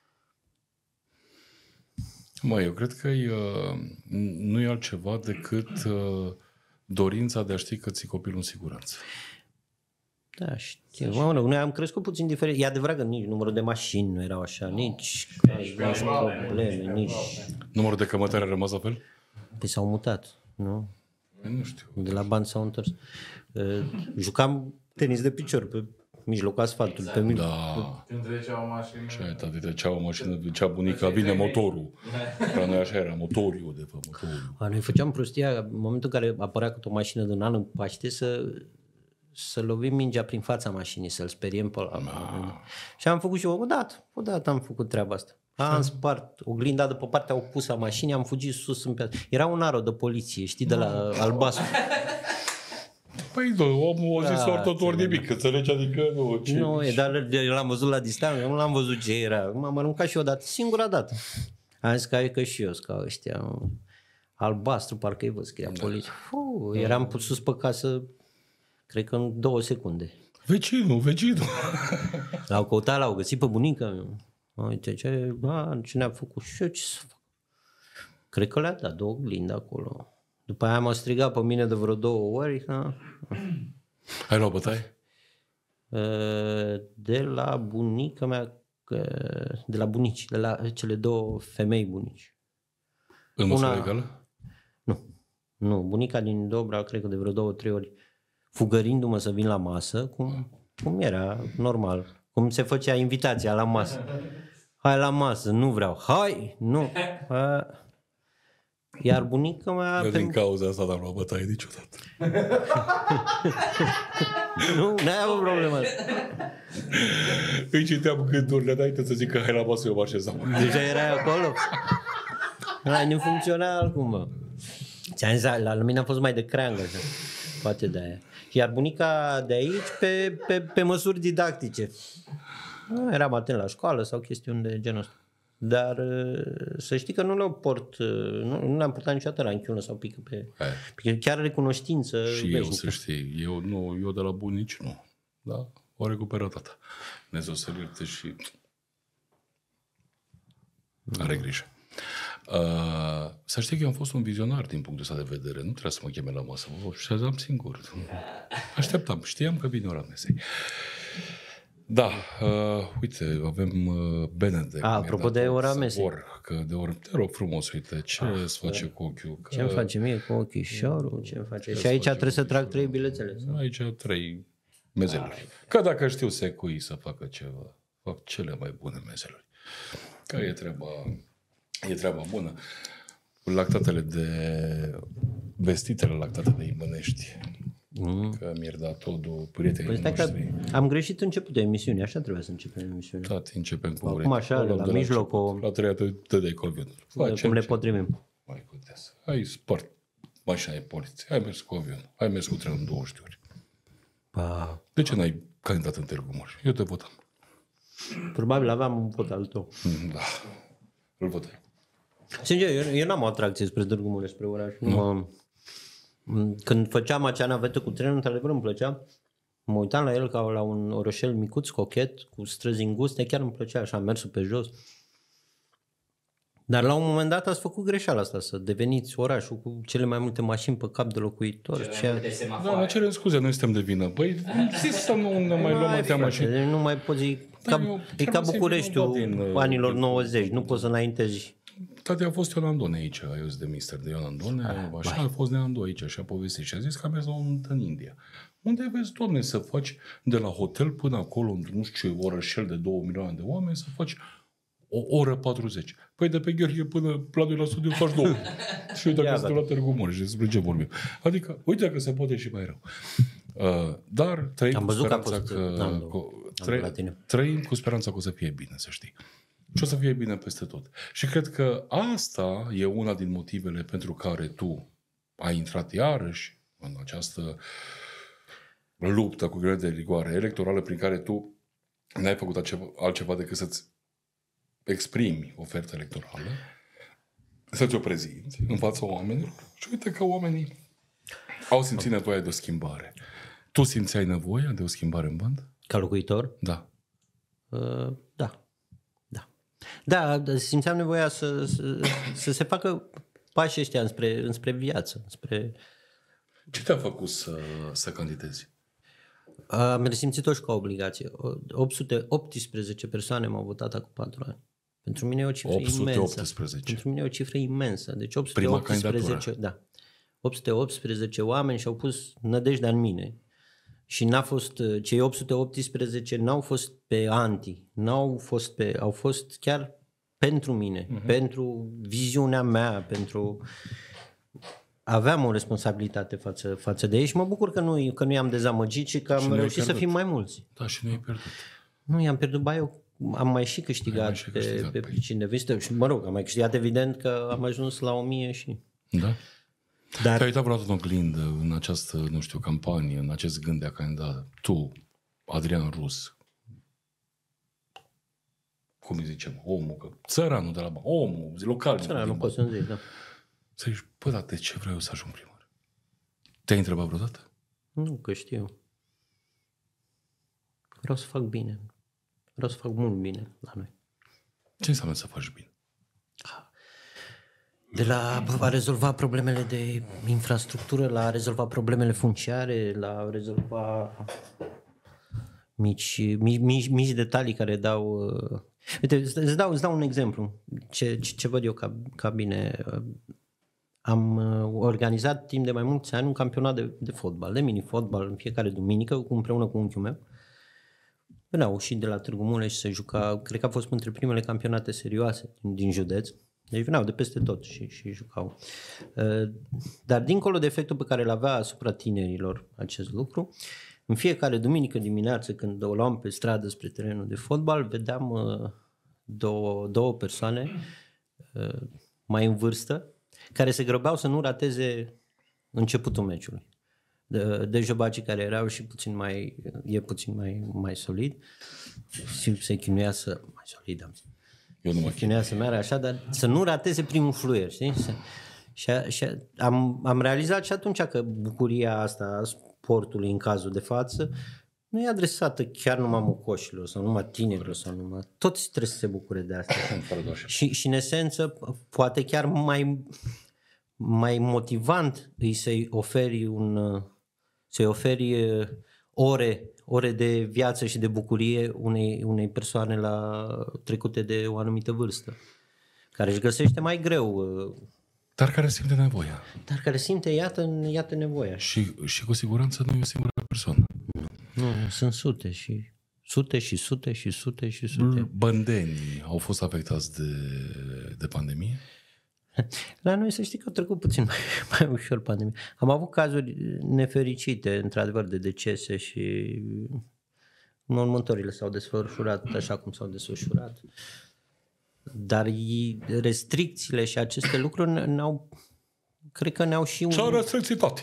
Eu cred că nu e altceva decât dorința de a ști că ții copilul în siguranță. Da, știu. Noi am crescut puțin diferit. E adevărat că nici numărul de mașini nu erau așa, nici probleme, nici... Numărul de cămătari a rămas la fel? Păi s-au mutat, nu? Nu știu. De la bani s-au întors. Jucam tenis de picior pe mijlocul asfaltului. Pe da. Când trecea o mașină... Ce ai, tati, trecea o mașină, zicea bunica, vine motorul. La noi așa era, motoriu, de fapt, motoriu. Noi făceam prostia, în momentul în care apărea câte o mașină din an în Paște, să lovim mingea prin fața mașinii, să-l speriem pe ăla. Și am făcut și odată am făcut treaba asta. Am spart oglinda de pe partea opusă a mașinii, am fugit sus în piață. Era un aro de poliție, știi, de la albastru. Păi, omul a zis tot nimic, înțelegi, adică nu... Nu, dar l-am văzut la distanță, nu l-am văzut ce era. M-am aruncat și odată, singura dată. Am zis că și eu, ca ăștia, albastru, parcă-i văd, scria poliție. Eram sus pe casă, cred că în 2 secunde. Vecinul. L-au căutat, l-au găsit pe bunica mea. Uite, ce ne-a făcut și eu, ce să fac? Cred că le-a dat 2 oglinde acolo. După aia m-a strigat pe mine de vreo 2 ori. Ai luat bătaie? De la bunica mea, de la bunici, de la cele 2 femei bunici. În măsură egală? Nu, bunica din Dobra, cred că de vreo 2-3 ori, fugărindu-mă să vin la masă, cum era normal, cum se făcea invitația la masă. Hai la masă, nu vreau, hai, nu. Iar bunica mea... Eu din cauza asta n-am luat bătaie niciodată. Nu, n-ai avut problemă. Îi citeam gândurile înainte să zic că hai la masă, eu mă așezam. Deja erai acolo? Nu funcționa altcumva. Ți-am zis, la mine a fost mai de creangă, poate de aia. Iar bunica de aici pe măsuri didactice. Nu eram atent la școală sau chestiuni de genul ăsta. Dar să știi că nu le port, nu le-am purtat niciodată la închiună sau pică pe chiar recunoștință. Și veșnică. Eu să știi, eu de la bunici nu. Da? O recuperă tata. Dumnezeu să-l ierte și are grijă. Să știi că eu am fost un vizionar din punctul ăsta de vedere. Nu trebuia să mă cheme la masă. Mă așezam singur. Așteptam. Știam că vine ora mesei. Da, uite, avem Benedek. Apropo de ora mesei. Te rog frumos, uite, ce îți face cu ochiul? Ce îmi face mie cu ochișorul? Ce-mi face? Și aici trebuie să trag 3 bilețele. Aici 3 mezeluri. Că dacă știu secuii să facă ceva, fac cele mai bune mezeluri. Că e treaba bună. Lactatele vestitele lactate de Ibănești. Că mi-ar da totul prietenii noștri. Am greșit început de emisiune, așa trebuia să începem emisiunea. Da, începem cu acum așa, de la mijloc la 3 te dai colvionul. Cum le potrivim. Mai contează. Ai spart mașina de poliție, ai mers cu avionul, ai mers cu trenul 20 de ori. De ce n-ai candidat în Târgu Mureș? Eu te votam. Probabil aveam un vot al tău. Da, îl votai. Sincer, eu n-am o atracție spre Târgu Mureș, spre oraș. Când făceam acea navetă cu trenul, într-adevăr îmi plăcea. Mă uitam la el ca la un orășel micuț, cochet, cu străzi înguste, chiar îmi plăcea așa, mersul pe jos. Dar la un moment dat ați făcut greșeala asta, să deveniți orașul cu cele mai multe mașini pe cap de locuitor. Da, mă cerem scuze, noi suntem de vină. Băi, zis să nu ne mai luăm atâtea mașini. Nu mai poți, e ca Bucureștiul anilor 90, nu poți să înaintezi. Tati a fost Ion Andone aici, eu sunt de mister de Ion Andone, așa a fost Neandu aici și a povestit și a zis că a mers la o nuntă în India. Unde vezi, Doamne, să faci de la hotel până acolo, nu știu ce orășel de 2 milioane de oameni, să faci o oră 40. Păi de pe Gheorghe până la noi la studiu faci 2. Și uite dacă suntem la Târgu Mureș, despre ce vorbim. Adică, uite că se poate și mai rău. Dar trăim cu speranța că o să fie bine, să știi. Și o să fie bine peste tot. Și cred că asta e una din motivele pentru care tu ai intrat iarăși în această luptă cu greu de rigoare electorală prin care tu n-ai făcut altceva decât să-ți exprimi oferta electorală, să-ți o prezinți în fața oamenilor și uite că oamenii au simțit nevoia de o schimbare. Tu simțeai nevoia de o schimbare în band? Ca locuitor? Da. Da, simțeam nevoia să se facă pașii ăștia înspre viață. Ce te-a făcut să candidezi? Am resimțit-o și ca obligație. 818 persoane m-au votat acum 4 ani. Pentru mine e o cifră 818. imensă. Pentru mine e o cifră imensă. Deci 818, da. 818 oameni și-au pus nădejdea în mine. Și cei 818 n-au fost pe anti, au fost chiar pentru mine, pentru viziunea mea, aveam o responsabilitate față de ei și mă bucur că nu i-am dezamăgit și că am reușit să fim mai mulți. Da, și nu i-ai pierdut. Nu i-am pierdut, eu am mai și câștigat pe cineva. Și mă rog, am mai câștigat, evident că am ajuns la 1000 și... Da? Dar... Te-ai uitat vreodată în oglindă în această, nu știu, campanie, în acest gând de a candida? Tu, Adrian Rus, cum îi zicem, omul, țăranul de la omul, local. Țăranul, pot să-mi zic, da. Să zici, dar de ce vreau eu să ajung primar? Te-ai întrebat vreodată? Nu, că știu. Vreau să fac bine. Vreau să fac mult bine la noi. Ce înseamnă să faci bine? De la a rezolva problemele de infrastructură, la a rezolva problemele funciare, la a rezolva mici detalii care dau... Uite, îți dau un exemplu. Ce văd eu ca bine. Am organizat timp de mai mulți ani un campionat de fotbal, de mini-fotbal, în fiecare duminică, împreună cu unchiul meu. Veneau și de la Târgu Mureș să juca, cred că a fost între primele campionate serioase din județ. Deci veneau de peste tot și jucau. Dar dincolo de efectul pe care îl avea asupra tinerilor acest lucru, în fiecare duminică dimineață când o luam pe stradă spre terenul de fotbal, vedeam două persoane mai în vârstă care se grăbeau să nu rateze începutul meciului. De jobacii care erau și puțin mai solid, se chinuia să... Mai solid am zis. Eu nu mă chinuia să meargă așa, dar să nu rateze primul fluier, știi? Și am realizat și atunci că bucuria asta a sportului în cazul de față nu e adresată chiar numai mocoșilor sau numai tinerilor sau numai... Toți trebuie să se bucure de asta. Și în esență, poate chiar mai motivant e să-i oferi ore de viață și de bucurie unei persoane trecute de o anumită vârstă, care își găsește mai greu. Dar care simte nevoia. Dar care simte, iată nevoia. Și cu siguranță nu e o singură persoană. Nu, sunt sute. Băndenii au fost afectați de pandemie? La noi să știi că a trecut puțin mai ușor pandemia. Am avut cazuri nefericite, într-adevăr, de decese și mormântările s-au desfășurat așa cum s-au desfășurat. Dar restricțiile și aceste lucruri cred că ne-au și Și-au restricții toate.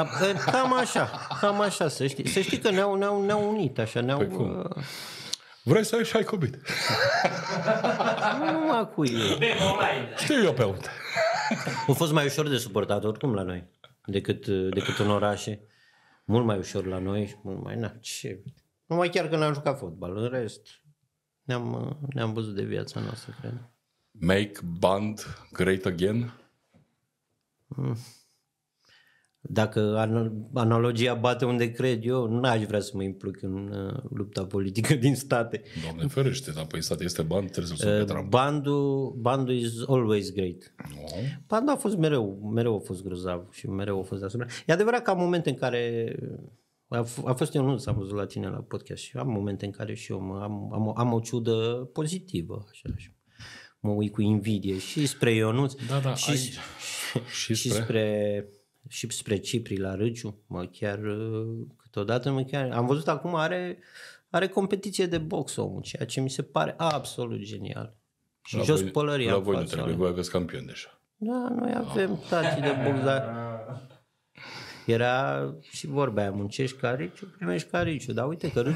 Cam așa, să știi că ne-au unit, așa, Păi cum? Vrei să ieși și ai COVID? Nu numai cu ei. Știu eu pe unde. A fost mai ușor de suportat oricum la noi decât în orașe. Mult mai ușor la noi și mult mai... Numai chiar când am jucat fotbal. În rest, ne-am văzut de viața noastră, cred. Make band great again? Dacă analogia bate unde cred eu, n-aș vrea să mă implic în lupta politică din state. Doamne ferește, dar pe stat este band, trebuie să se Trump. Bandul is always great. No. Bandul a fost mereu a fost grozav și mereu a fost deasupra. E adevărat că am momente în care a fost eu nu s-am văzut la tine la podcast și am momente în care și eu am o ciudă pozitivă, așa. Mă uit cu invidie și spre Ionuț și spre Cipri la Râciu, câteodată am văzut acum are competiție de box omul, ceea ce mi se pare absolut genial. Și jos pălăria. La voi nu trebuie, voi aveți campioni deja. Da, noi avem tati de box, dar era și vorba aia, muncești ca Riciu, primești ca Riciu, dar uite că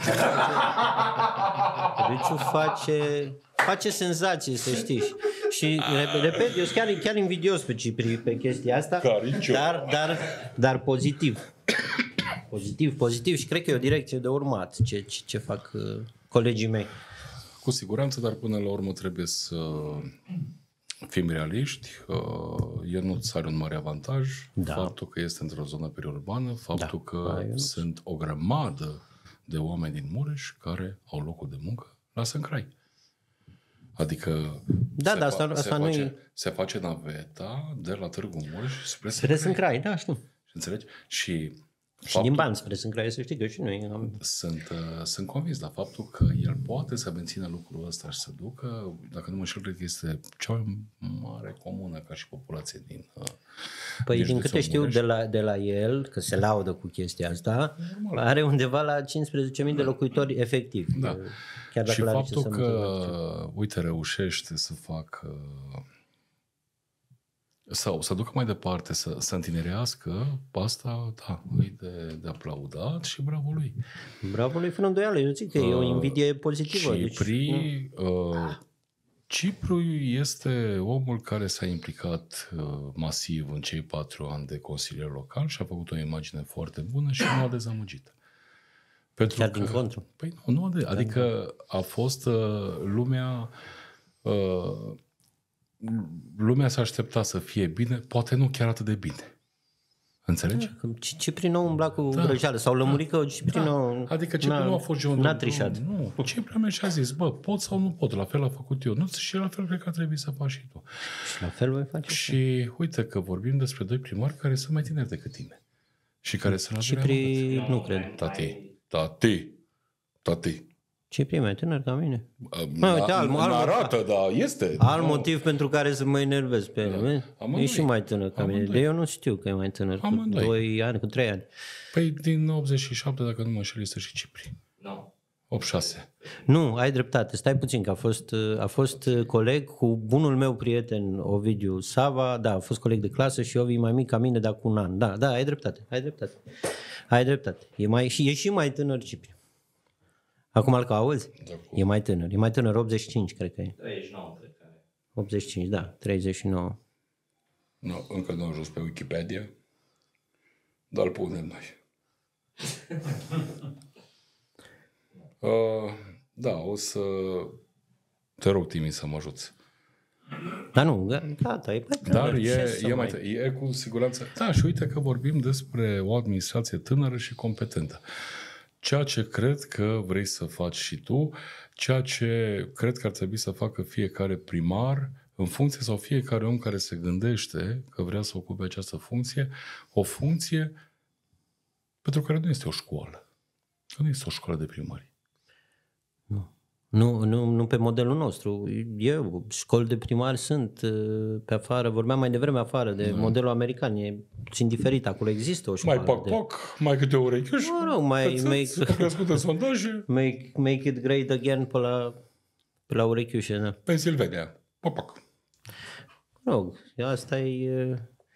Riciu face senzație, să știi. Și repet, eu sunt chiar invidios pe Cipri pe chestia asta, dar pozitiv. Pozitiv și cred că e o direcție de urmat ce fac colegii mei. Cu siguranță, dar până la urmă trebuie să fim realiști. Ionuț are un mare avantaj, faptul că este într-o zonă periurbană, faptul că sunt o grămadă de oameni din Mureș care au locul de muncă la Sâncrai. Adică se face naveta de la Târgu Mureș spre Sâncrai, da, știu. Înțelegi? Și din bani spre Sâncrai, să știi că și noi sunt convins, dar faptul că el poate să mențină lucrul ăsta și să ducă, dacă nu mă înșel, cred că este cea mai mare comună ca și populație din Păi din câte știu de la el, că se laudă cu chestia asta, are undeva la 15.000 de locuitori efectiv. Da. Chiar dacă și faptul că, uite, reușește să facă sau să ducă mai departe, să întinerească, asta, da, e de aplaudat și bravo lui. Bravo lui, fără îndoială, eu zic că e o invidie pozitivă. Cipru este omul care s-a implicat masiv în cei 4 ani de consilier local și a făcut o imagine foarte bună și nu a dezamăgit. Chiar din contră. Păi adică a fost lumea... lumea s-a aștepta să fie bine, poate nu chiar atât de bine. Înțelegi? Ciprinu umbla cu vrăjeală sau lămurit că Ciprinu Adică Ciprinu a fost John n-a trișat. Nu, Ciprinu a mers și a zis, bă, pot sau nu pot, la fel a făcut eu. Nu, și la fel cred că trebuie să faci și tu. Și la fel voi face. Și uite că vorbim despre doi primari care sunt mai tineri decât tine. Și care sunt la Cipri nu cred. Tati. Cipri e mai tânăr ca mine. Arată, dar este. Alt motiv pentru care să mă enervez pe el. E și mai tânăr ca mine. De eu nu știu că e mai tânăr. Cu 2 ani, cu 3 ani. Păi din 87, dacă nu mă înșel, este și Cipri. Nu. 86. Nu, ai dreptate. Stai puțin, că a fost coleg cu bunul meu prieten Ovidiu Sava. Da, a fost coleg de clasă și Ovi mai mic ca mine, dar cu un an. Da, ai dreptate. E și mai tânăr Cipri. Acum îl auzi? E mai tânăr, 85 cred că e. 39 cred că e. 85, da, 39. Nu, încă nu am ajuns pe Wikipedia, dar îl punem noi. Da, o să te rog, Timi, să mă ajuți. Dar nu, gata, e dar e cu siguranță. Da, și uite că vorbim despre o administrație tânără și competentă. Ceea ce cred că vrei să faci și tu, ceea ce cred că ar trebui să facă fiecare primar, în funcție sau fiecare om care se gândește că vrea să ocupe această funcție, o funcție pentru care nu este o școală. Nu este o școală de primărie. Nu pe modelul nostru. Eu, școli de primari sunt pe afară, vorbeam mai devreme afară de modelul american, e puțin diferit, acolo există o școală. Mai pac, mai câte o urechiuș, crescut în sondaje. Make it great again pe la urechiușe, da. Pennsylvania, pac. Rog, asta e...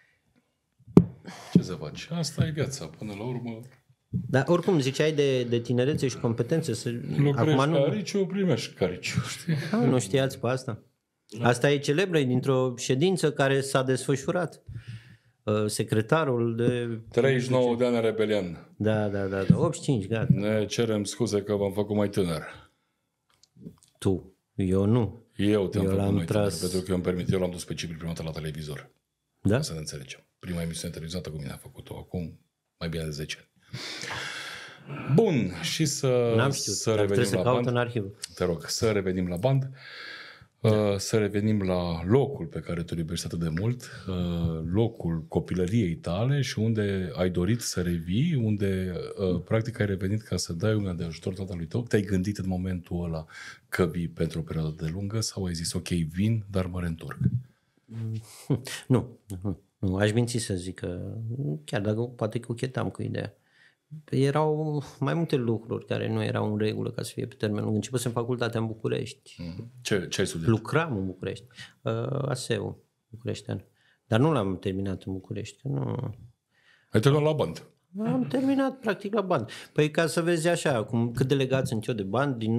Ce să faci? Asta e viața, până la urmă. Dar oricum, ziceai de tinerețe și competențe. Lucrești ca riciu, primești ca riciu, știi? Nu știați pe asta? Asta e celebră, dintr-o ședință care s-a desfășurat. Secretarul de... 39 de ani rebelian. Da, 85, gata. Ne cerem scuze că v-am făcut mai tânăr. Tu, eu nu. Eu te-am făcut mai tânăr, pentru că eu îmi permit, eu l-am dus pe Cipri prima dată la televizor. Da? Ca să ne înțelegem. Prima emisiune televizată cu mine a făcut-o acum mai bine de 10 ani. Bun, și să revenim la band. În arhivă. Te rog, să revenim la band. Să revenim la locul pe care tu îl iubești atât de mult, locul copilăriei tale și unde ai dorit să revii, unde practic ai revenit ca să dai una de ajutor tatălui tău. Te-ai gândit în momentul ăla că vii pentru o perioadă de lungă sau ai zis ok, vin, dar mă reîntorc? Nu, aș minți să zic că chiar dacă poate cochetam cu ideea. Erau mai multe lucruri care nu erau în regulă ca să fie pe termen lung. Începusem facultatea în București. Ce ai studiat? Lucram în București. ASEU, bucureștean. Dar nu l-am terminat în București. Că nu... Ai terminat la band? Am terminat practic la band. Păi ca să vezi așa, cât delegat sunt eu de band, din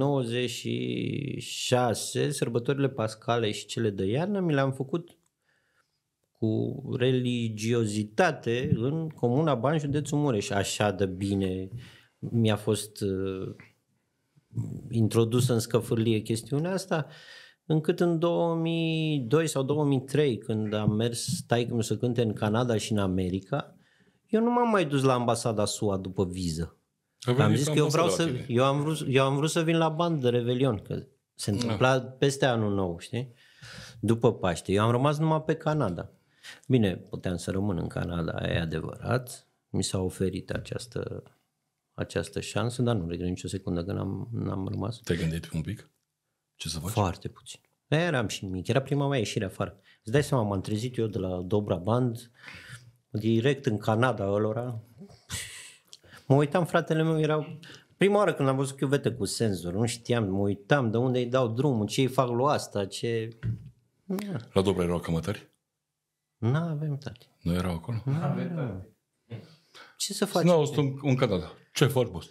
96, sărbătorile pascale și cele de iarnă mi le-am făcut cu religiozitate în Comuna Bani, județul Mureș. Așa de bine mi-a fost introdusă în scăfârlie chestiunea asta, încât în 2002 sau 2003, când am mers taică-miu să cânte în Canada și în America, eu nu m-am mai dus la ambasada SUA după viză. Am zis că eu am vrut să vin la band de Revelion, că se întâmpla peste anul nou, știi? După Paște. Eu am rămas numai pe Canada. Bine, puteam să rămân în Canada, e adevărat. Mi s-a oferit această șansă, dar nu regret nicio secundă că n-am rămas. Te-ai gândit un pic? Ce să faci? Foarte puțin. Eram și mic, era prima mea ieșire afară. Îți dai seama, m-am trezit eu de la Dobra Band, direct în Canada ălora. Mă uitam, fratele meu era... Prima oară când am văzut chiuvete cu senzor, nu știam, mă uitam de unde îi dau drumul, ce îi fac lui asta, ce... La Dobra erau cămătari? N-avem, tati. Nu erau acolo? N-avem. Ce să faci? Nu, sunt în Canada. Ce faci, boss?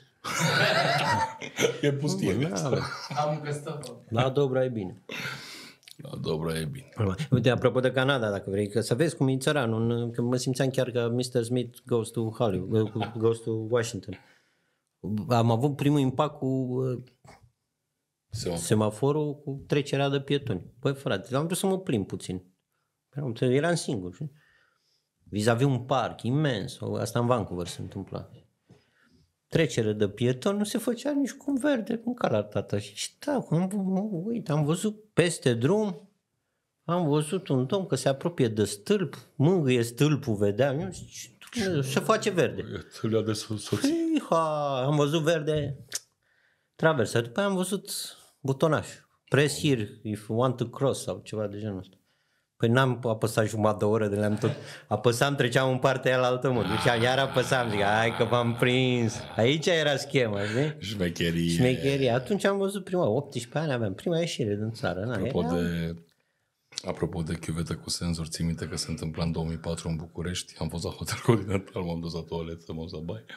E pustie. La Dobra e bine. La Dobra e bine. Uite, apropo de Canada, dacă vrei, că să vezi cum e țăranul, că mă simțeam chiar că Mr. Smith goes to Hollywood, goes to Washington. Am avut primul impact cu Semaforul cu trecerea de pietoni. Păi frate, am vrut să mă plimb puțin. Eram singur. Știi? Vis-a-vis un parc imens. Asta în Vancouver se întâmpla. Trecere de pieton nu se făcea nici cum verde, cum ca la tata. Și da, am văzut peste drum, am văzut un domn că se apropie de stâlp, mângâie stâlpul, vedeam, se face verde. Tâlea de soții. Am văzut verde, traversă. După aia am văzut butonaș. Press here if you want to cross sau ceva de genul ăsta. Păi n-am apăsat jumătate de oră de le-am tot... Apăsam, treceam în partea aia la altă mă. Deci iar apăsam, zic, hai că v-am prins. Aici era schema, știi? Șmecherie. Atunci am văzut prima, 18 ani aveam, prima ieșire din țară. Apropo de chiuvetă cu senzor, ții minte că se întâmpla în 2004 în București, am fost la Hotel Continental, m-am dus la toaletă, m-am dus la baie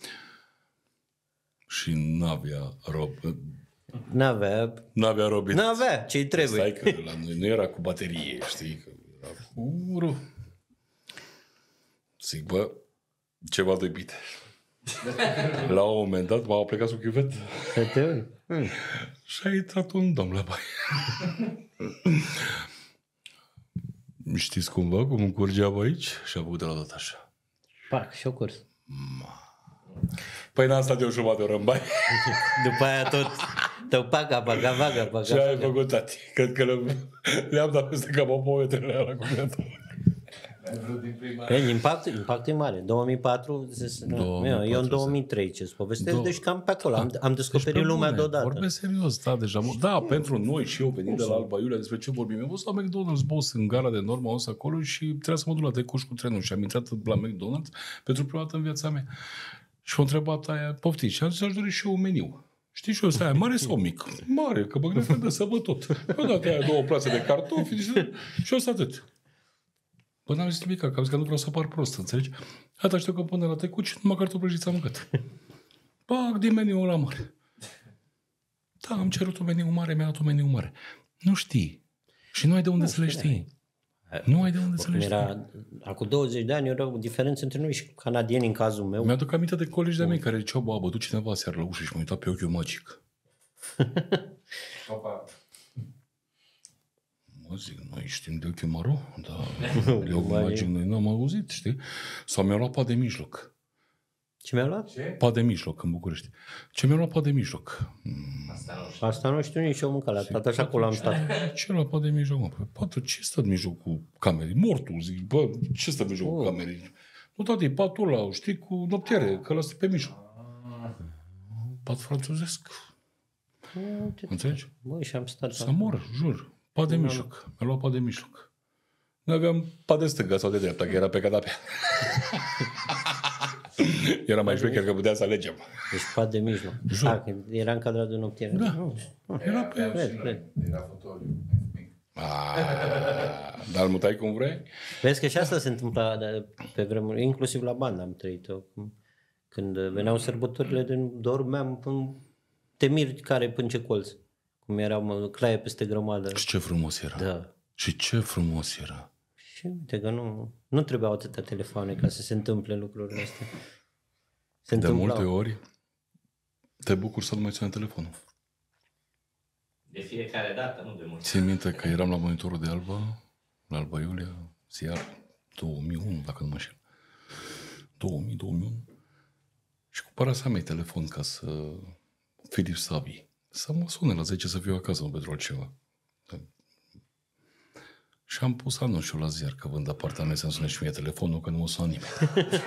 și N-avea Robit. N-avea, ce-i trebuie. Stai că la noi nu era cu baterie, știi, că era cu zic, bă, ceva de bite. La un moment dat m-au plecat sub chiuvetă. Și a intrat un domn la baie. Știți cumva cum curgeam aici? Și a făcut de la dată așa. Pac, și-o curs. Păi n-am stat eu jumătate de oră în baie. După aia tot paga. Ce ai făcut, tati? Cred că le-am dat peste cap o poetele la cuvântul. Impactul e mare. 2004, eu în 2003 ce-ți povestesc, deci cam pe acolo. Am descoperit lumea deodată. Vorbesc serios, da, deja. Da, pentru noi și eu venind de la Alba Iulia, despre ce vorbim. Eu am fost la McDonald's, boss, în gara de normă, am fost acolo și trebuia să mă duc la Tecuș cu trenul și am intrat la McDonald's pentru prima dată în viața mea. Și m-a întrebat aia, poftiți, și am zis, aș dori și eu un meniu. Știi și eu, stai, mare sau mic? Mare, că mă gândesc că să văd tot. Eu dat aia 2 plase de cartofi și eu atât. Bă, n-am zis nimic, că am zis că nu vreau să apar prost, înțelegi? Atâta știu că până la Tecuci, numai cartofi ți-am mâncat. Pac, din meniul ăla mare. Da, am cerut un meniu mare, mi-a dat un meniu mare. Nu știi. Și nu ai de unde să le știi. Nu ai de unde să le știi. Acum 20 de ani era o diferență între noi și canadieni în cazul meu. Mi-aduc aminte de colegi de-a mei care ziceau, bă, a bătut cineva seară la ușă și m-a uitat pe ochiul magic. Mă zic, noi știm de ochiul maro, dar de ochiul magic noi n-am auzit, știi? Sau mi-a luat pat de mijloc. Ce mi-a luat? Pat de mijloc în București. Ce mi-a luat pat de mijloc? Asta nu știu nici eu mâncat la tata, așa acolo am stat. Ce la pat de mijloc, mă? Păi, patul, ce stă în mijlocul camerei? Mortul, zic, bă, ce stă în mijlocul camerei? Nu, tati, patul ăla, știi, cu noptiere, că ăla stă pe mijloc. Pat franțuzesc. Înțelegi? Băi, și am stat. Să mor, jur. Pat de mijloc. Mi-a luat pat de mijloc. Nu aveam pat de stânga sau de dreapta, că era pe canapea. Era mai șmecher că puteam să alegem. Deci pat de mijloc. Era încadrat de noptiere. Da. Era pe... Era fotoliu. Dar îl mutai cum vrei? Vezi că și asta se întâmpla pe vremuri, inclusiv la bandă am trăit-o. Când veneau sărbătorile, dormeam te miri care până ce colț. Cum erau claie peste grămadă. Și ce frumos era. Da. Și ce frumos era. Și uite că nu trebuiau atâtea telefoane ca să se întâmple lucrurile astea. De multe ori te bucur să nu mai suni telefonul. De fiecare dată, nu de mult. Țin minte că eram la monitorul de Alba, la Alba Iulia, ziar 2001, dacă nu mă înșel. 2001. Și cumpărasem mei telefon ca să Philips Savi. Să mă sune la 10 să fiu acasă, nu pentru altceva. Și am pus anunțul la ziar că vând apartament să-mi sune și mie telefonul, că nu mă sună nimeni.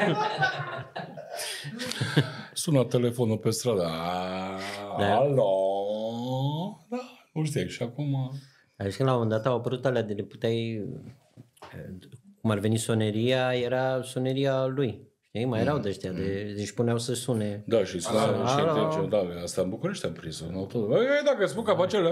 Suna telefonul pe stradă. Alo? Da, nu știu. Și acum... Deci când la un moment dat au apărut alea de le puteai... Cum ar veni soneria, era soneria lui. Știi? Mai erau de ăștia, deci puneau să sune. Da, și suna și da, asta în București am prins-o. Dacă spun că afacerile,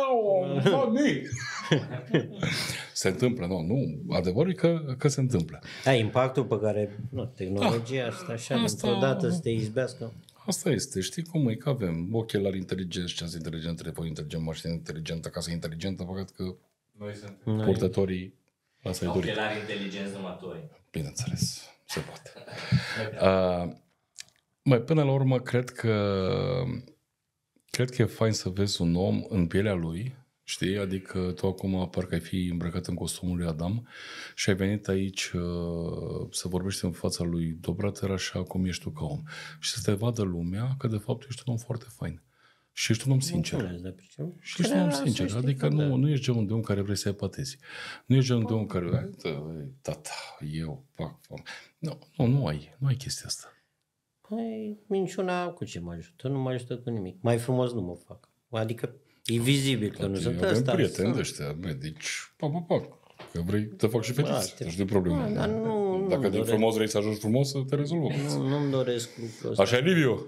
se întâmplă, nu. Adevărul e că se întâmplă. Da, impactul pe care, tehnologia asta așa, dintr-o dată să te izbească. Asta este, știi cum e, că avem ochelari inteligenți, ceas inteligent, telefon inteligent, mașină inteligentă, casă inteligentă, păcat că purtătorii asta-i dorit. Ochelari inteligenți numători. Bineînțeles, se poate. Până la urmă, cred că Cred că e fain să vezi un om în pielea lui, știi? Adică tu acum parcă ai fi îmbrăcat în costumul lui Adam și ai venit aici să vorbești în fața lui Dobratăr așa cum ești tu ca om. Și să te vadă lumea că de fapt ești un om foarte fain. Și ești un om sincer. Și ești un om sincer. Adică nu ești genul de om care vrei să epatezi. Nu ești genul de om care... Tata, eu... Nu ai chestia asta. Păi, minciuna cu ce mă ajută? Nu mă ajută cu nimic. Mai frumos nu mă fac. Adică e vizibil că nu sunt ăsta. Avem prieteni de ăștia medici. Că vrei, te fac și fericit. Deci de problemă. Dacă de frumos vrei să ajungi frumos, să te rezolvăm. Nu-mi doresc lucrul ăsta. Așa e, Liviu?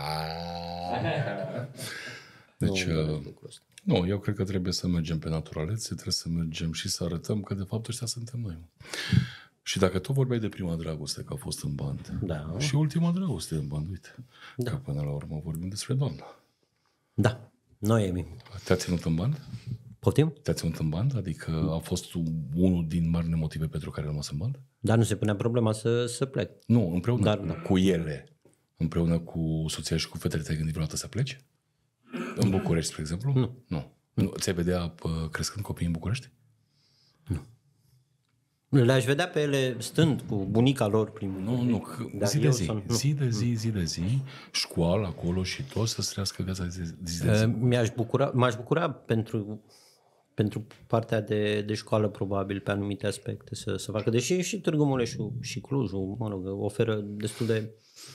Deci, nu, eu cred că trebuie să mergem pe naturalețe, trebuie să mergem și să arătăm că de fapt ăștia suntem noi. Și dacă tu vorbeai de prima dragoste, că a fost în band, da. Și ultima dragoste în band, uite, că până la urmă vorbim despre doamna. Da, Noemi. Te-a ținut în band? Poftim? Te-a ținut în band? Adică a fost unul din marile motive pentru care ai rămas în band? Dar nu se punea problema să plec. Nu, împreună cu ele. Împreună cu soția și cu fetele te-ai gândit vreodată să pleci? În București, spre exemplu? Nu. Ți-ai vedea crescând copii în București? Nu. Le-aș vedea pe ele stând cu bunica lor prin zi de zi, școală acolo și tot să-ți trăiască viața zi de zi. M-aș bucura pentru partea de școală, probabil, pe anumite aspecte să facă. Deși și Târgu Mureșul și Clujul, mă rog, oferă destul de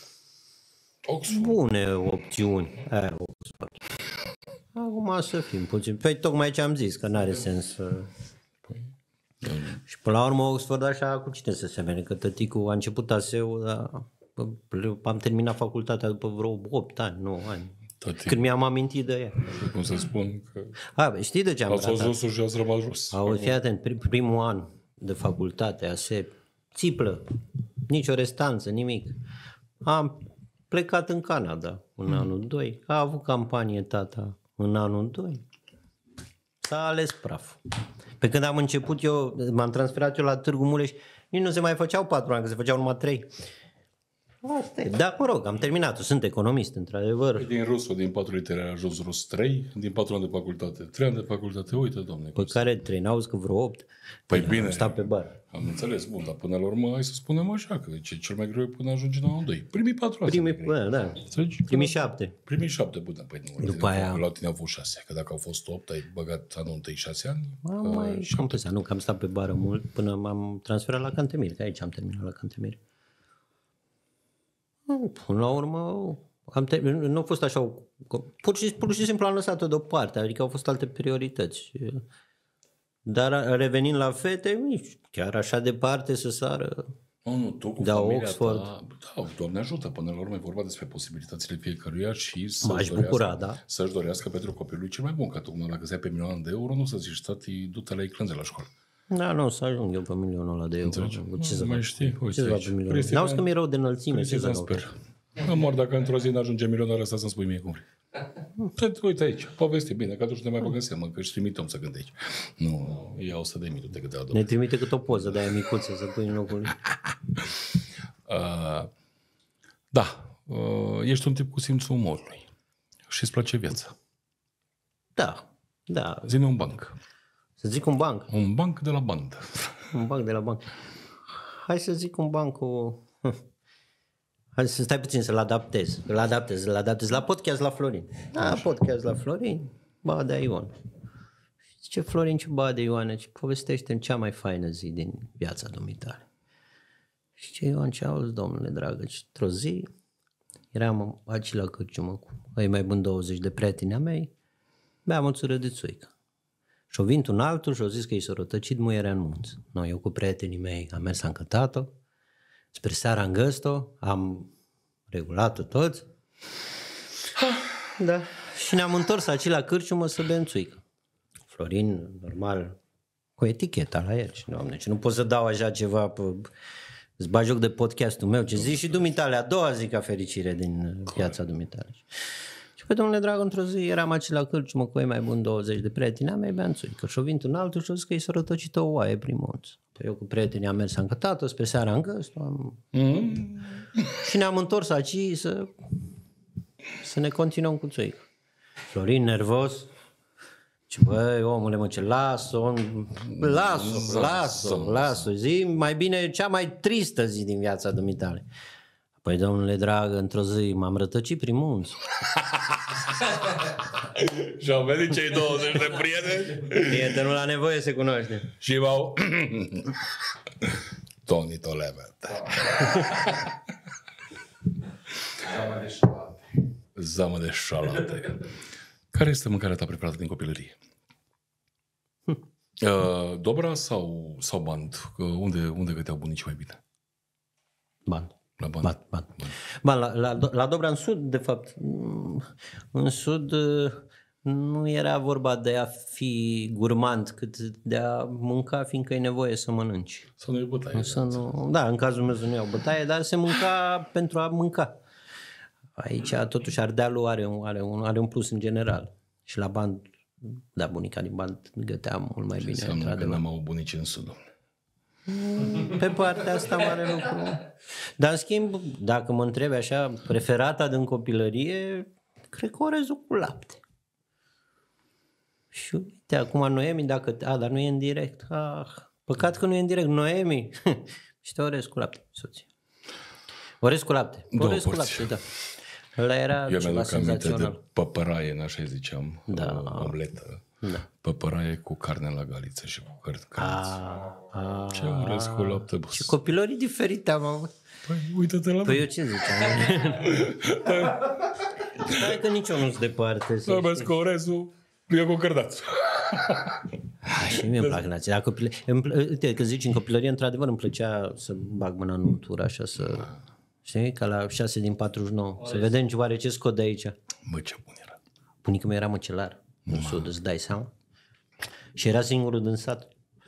bune opțiuni. Oxford. Acum să fim puțin. Păi tocmai ce am zis, că n-are sens Și până la urmă Oxford așa cu cine să semene, că tăticul a început ASEU, dar am terminat facultatea după vreo 8 ani, 9 ani. Când mi-am amintit de ea. Cum să spun că... Știi de ce am ratat? Ați fost rusul și ați rămas rus. Fii atent, primul an de facultate, ASE, țiplă, nicio restanță, nimic. Am plecat în Canada în anul 2, a avut campanie tata în anul 2, s-a ales praf. Pe când am început eu, m-am transferat eu la Târgu Mureș, nici nu se mai făceau 4 ani, că se făceau numai 3. Asta e. Da, mă rog, am terminat-o, sunt economist, într-adevăr. Din rusul, din 4 litere a ajuns rus 3, din 4 ani de facultate, 3 ani de facultate, uite, domne. Păi care 3? N-auzi că vreo 8? Păi bine. Am stat pe bar. Am înțeles, bun, dar până la urmă, hai să spunem așa, că cel mai greu e până ajungi în anul 2. Primii 4 ani. Primii 7. Primii 7, bun, păi nu. După aia... La tine au fost 6, că dacă au fost 8, ai băgat anul 1 6 ani. Nu, că am stat pe bară mult până m-am transferat la Cantemir, că aici am terminat la Cantemir. Până la urmă, nu a fost așa, pur și simplu am lăsat-o deoparte, adică au fost alte priorități. Dar revenind la fete, chiar așa departe să sară. Nu, tu cu familia Oxford. Da, Doamne ajută, până la urmă e vorba despre posibilitățile fiecăruia și să-și dorească pentru copilul cel mai bun, că tu dacă se ia pe milioane de euro, nu să zici, tati, du-te la eclânze la școală. Da, nu, să ajung eu pe milionul ăla de euro. Ce să mai știi? N-auzi că mi-e rău de înălțime. Mă mor dacă într-o zi n-ajunge milionul ăsta să-mi spui mie cum vrei. Uite aici, povesti bine, că atunci te mai băgă seama, că își trimite să gândești. Nu, ia 100.000 de câte adopți. Ne trimite cât o poză de aia micuță să pui în locul. Da, ești un tip cu simțul umorului și îți place viața. Da. Zi-ne un banc. Să zic un banc? Un banc de la bandă. Un banc de la banc. Hai să zic un banc cu... Hai să stai puțin să-l adaptez. Îl adaptez la podcast la Florin. Podcast la Florin, Badea Ion. Zice Florin, ce Badea Ioane, ce povestește-mi cea mai faină zi din viața dumitale. Și ce Ioan, ce auzi, domnule dragă, și într-o zi eram aici la cărciumă cu ai mai buni 20 de prieteni a mei, beam o țură de țuică. Și-o vint un altul și-o zis că i s-a rătăcit muierea în munți. Noi, eu cu prietenii mei am mers, am cătat-o, spre seara am găsit-o, am regulat-o toți. Da. Și ne-am întors aici la cârciumă să bem țuică. Florin, normal, cu eticheta la el. Și, Doamne, ce nu pot să dau așa ceva, îți bagi joc de podcastul meu, ce zici și dumitale, a doua zi ca fericire din viața dumitale. Și pe domnule drag, într-o zi eram aici la cârciumă cu ei mai bun 20 de prieteni, am mai beam țuică. Și-o vint un altul și-o zis că i s-a rătăcit o oaie prin munți. Păi eu cu prietenii am mers, am cătat-o, spre seara am găsit-o. Și ne-am întors aici să ne continuăm cu țuică. Florin nervos. Și băi, omule, mă, ce lasă, zi mai bine cea mai tristă zi din viața dumitale. Păi, domnule dragă, într-o zi m-am rătăcit prin munți. Și au venit cei 20 de prieteni. Prietenul la nevoie se cunoaște. Și m-au... Tony Tolevet. Zamă de șalate. Care este mâncarea ta preferată din copilărie? Dobra sau band? Unde găteau bunicii mai bine? Band. La band. La Dobra, în sud, de fapt. În sud nu era vorba de a fi gurmand, cât de a mânca, fiindcă e nevoie să mănânci. Să nu iei bătaie. Da, în cazul meu să nu iau bătaie, dar se mânca pentru a mânca. Aici, totuși, Ardealul are un plus în general. Și la band, da, bunica din band gătea mult mai bine. Înseamnă că n-am avut bunici în sud. Pe partea asta mare lucru. Dar, în schimb, dacă mă întrebi așa, preferata din copilărie, cred că orezul cu lapte. Și uite, acum Noemi, dar nu e în direct. Păcat că nu e în direct. Noemi, și te orez cu lapte, soție. Orez cu lapte. Orez cu lapte, da. Ăla era eu ceva senzațional. De păpăraie, așa ziceam, omletă. Da. Păpăraie cu carne la galiță și cu cărți. Ce orez cu lapte? Și copilării diferite am avut. Păi, uite-te la mine. Păi eu ce ziceam? Stai că nici eu nu-s departe. Să vezi că orezul e cu cărdați. Și mie îmi plac nații. Uite, când zici în copilărie, într-adevăr îmi plăcea să bag mâna în untură, așa să... Știi? Ca la 6 din 49. Să vedem oare ce scot de aici. Bă, ce bun era. Bunica mea era măcelar. În sud, îți dai seama? Și era singurul din sat.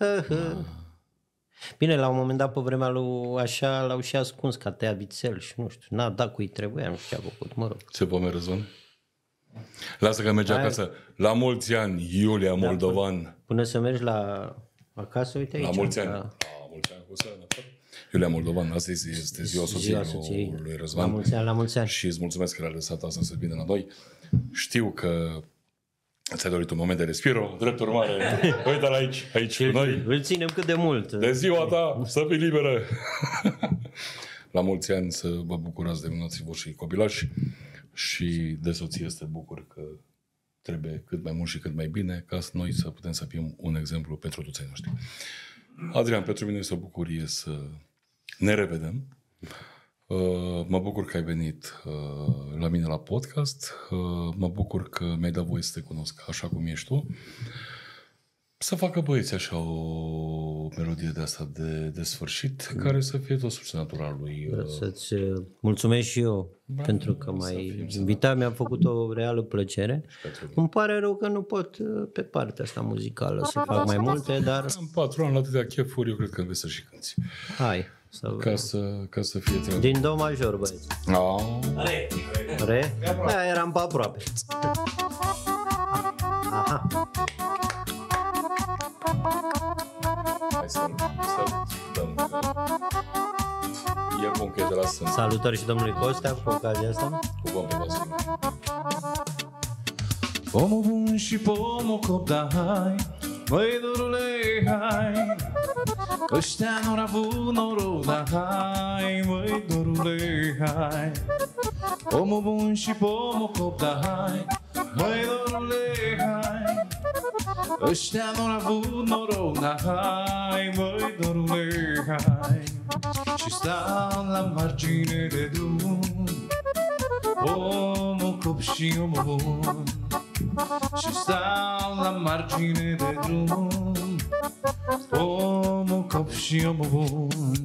Bine, la un moment dat, pe vremea lui așa, l-au și ascuns ca tăia vițel și nu știu, n-a dat cui trebuia, nu știu ce a făcut, mă rog. Ce pome Răzvan? Lasă că merge acasă. La mulți ani, Iulia Moldovan. Până să mergi acasă, uite aici. La mulți ani. La mulți ani cu sănătate. Iulia Moldovan, asta este ziua soției lui Răzvan. La mulți ani. Și îți mulțumesc că l-ai lăsat asta să vină la noi. Știu că ți-ai dorit un moment de respiro, drept urmare. Uite-l aici cu noi. Îl ținem cât de mult. De ziua ta, să fii liberă. La mulți ani să vă bucurați de minuții voștri copilași și de soție să te bucur că trebuie cât mai mult și cât mai bine ca noi să putem să fim un exemplu pentru toți ai noștri. Adrian, pentru mine este o bucurie să ne revedem. Mă bucur că ai venit la mine la podcast. Mă bucur că mi-ai dat voie să te cunosc așa cum ești tu. Să facă băieți așa o melodie de asta de sfârșit, care să fie tot sursa naturalului. Să-ți mulțumesc și eu pentru că m-ai invitat, mi-a făcut o reală plăcere. Îmi pare rău că nu pot pe partea asta muzicală să fac mai multe, dar... În 4 ani, la atâtea chefuri, eu cred că înveți să și cânti. Hai. Ca să fie treabă. Din do major, băieți. Re? Da, eram pe aproape. Aha. Hai să dăm. E bun că e de la sân. Salutări și domnului Costea cu ocazia asta. Cu bun pe Vasil. Pomul bun și pomul copda, hai, măi dorule, hai, ăștia n-au avut noroc, dar hai, măi dorule, hai. Pomul bun și pomul copda, hai, măi dorule, hai, ăștia n-au avut noroc, dar hai, măi dorule, hai. Și stau la margine de drum, omul cop și omul bun. Și stau la margine de drum, omul cop și omul bun.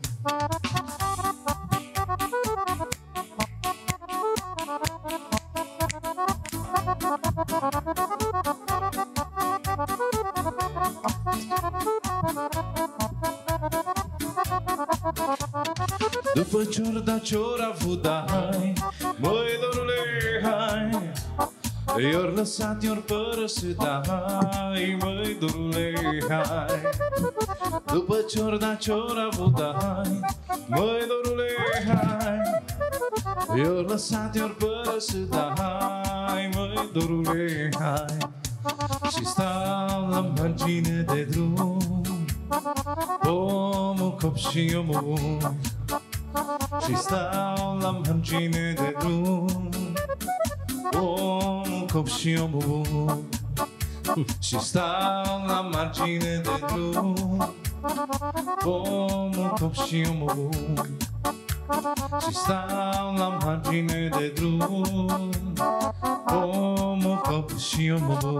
După ce-or dat ce-or avut, da, hai, măi dorule, hai, i-or lăsat, i-or părăsit, da, hai, măi dorule, hai. După ce-or dat ce-or avut, da, hai, măi dorule, hai, I-or lăsat, i-or părăsit, dar hai, măi, dorule, hai. Și stau la margine de drum, omul cop și omul. Și stau la margine de drum, omul cop și omul. Și stau la margine de drum, omul cop și omul. Și stau la margine de drum, omul cop și omul.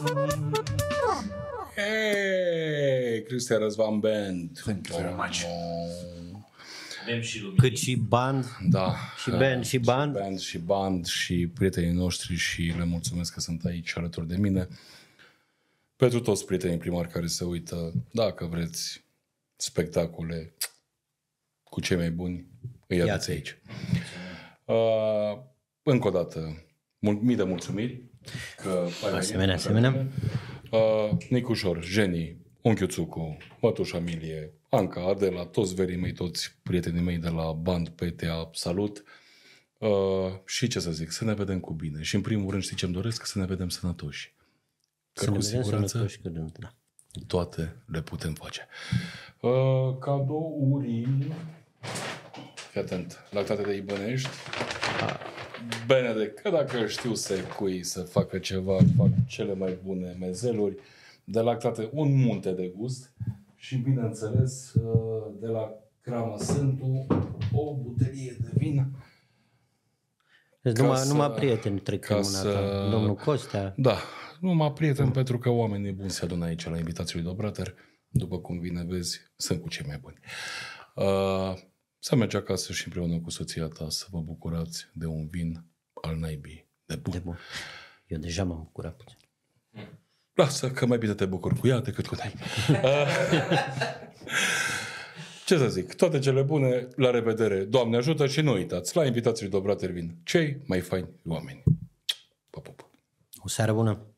Hey, Cristian Răzvan Band. Thank you very much. Avem și lumini. Cât și band, Da. și band, și band. Și band și prietenii noștri și le mulțumesc că sunt aici alături de mine. Pentru toți prietenii primari care se uită, dacă vreți spectacole cu cei mai buni, îi aveți aici. Încă o dată, mii de mulțumiri că ai venit. Asemenea. Nicușor, Jenny, unchiul Țucu, mătușa Milie, Anca, Adela, toți verii mei, toți prietenii mei de la Band PTA, salut. Și ce să zic, să ne vedem cu bine. Și în primul rând, știi ce-mi doresc? Să ne vedem sănătoși. Că Să ne cu vedem siguranță sănătoși curând, da. toate le putem face. Cadouri. Fii atent, lactate de Ibănești. Benedek, că dacă știu secui să facă ceva, fac cele mai bune mezeluri. De lactate un munte de gust. Și bineînțeles, de la Crama Sântu, o butelie de vin. Deci numai prieteni trec în mâna ta. Domnul Costea. Da, numai prieteni, pentru că oamenii buni se adună aici la invitații lui Dobrater. După cum bine vezi, sunt cu cei mai buni. Să mergi acasă și împreună cu soția ta să vă bucurați de un vin al naibii de bun. De bun. Eu deja m-am bucurat puțin. Lasă că mai bine te bucuri cu ea decât cu noi. Ce să zic, toate cele bune, la revedere, Doamne ajută și nu uitați, la invitații lui Dobrater vin cei mai faini oameni. Pa, pa, pa. O seară bună!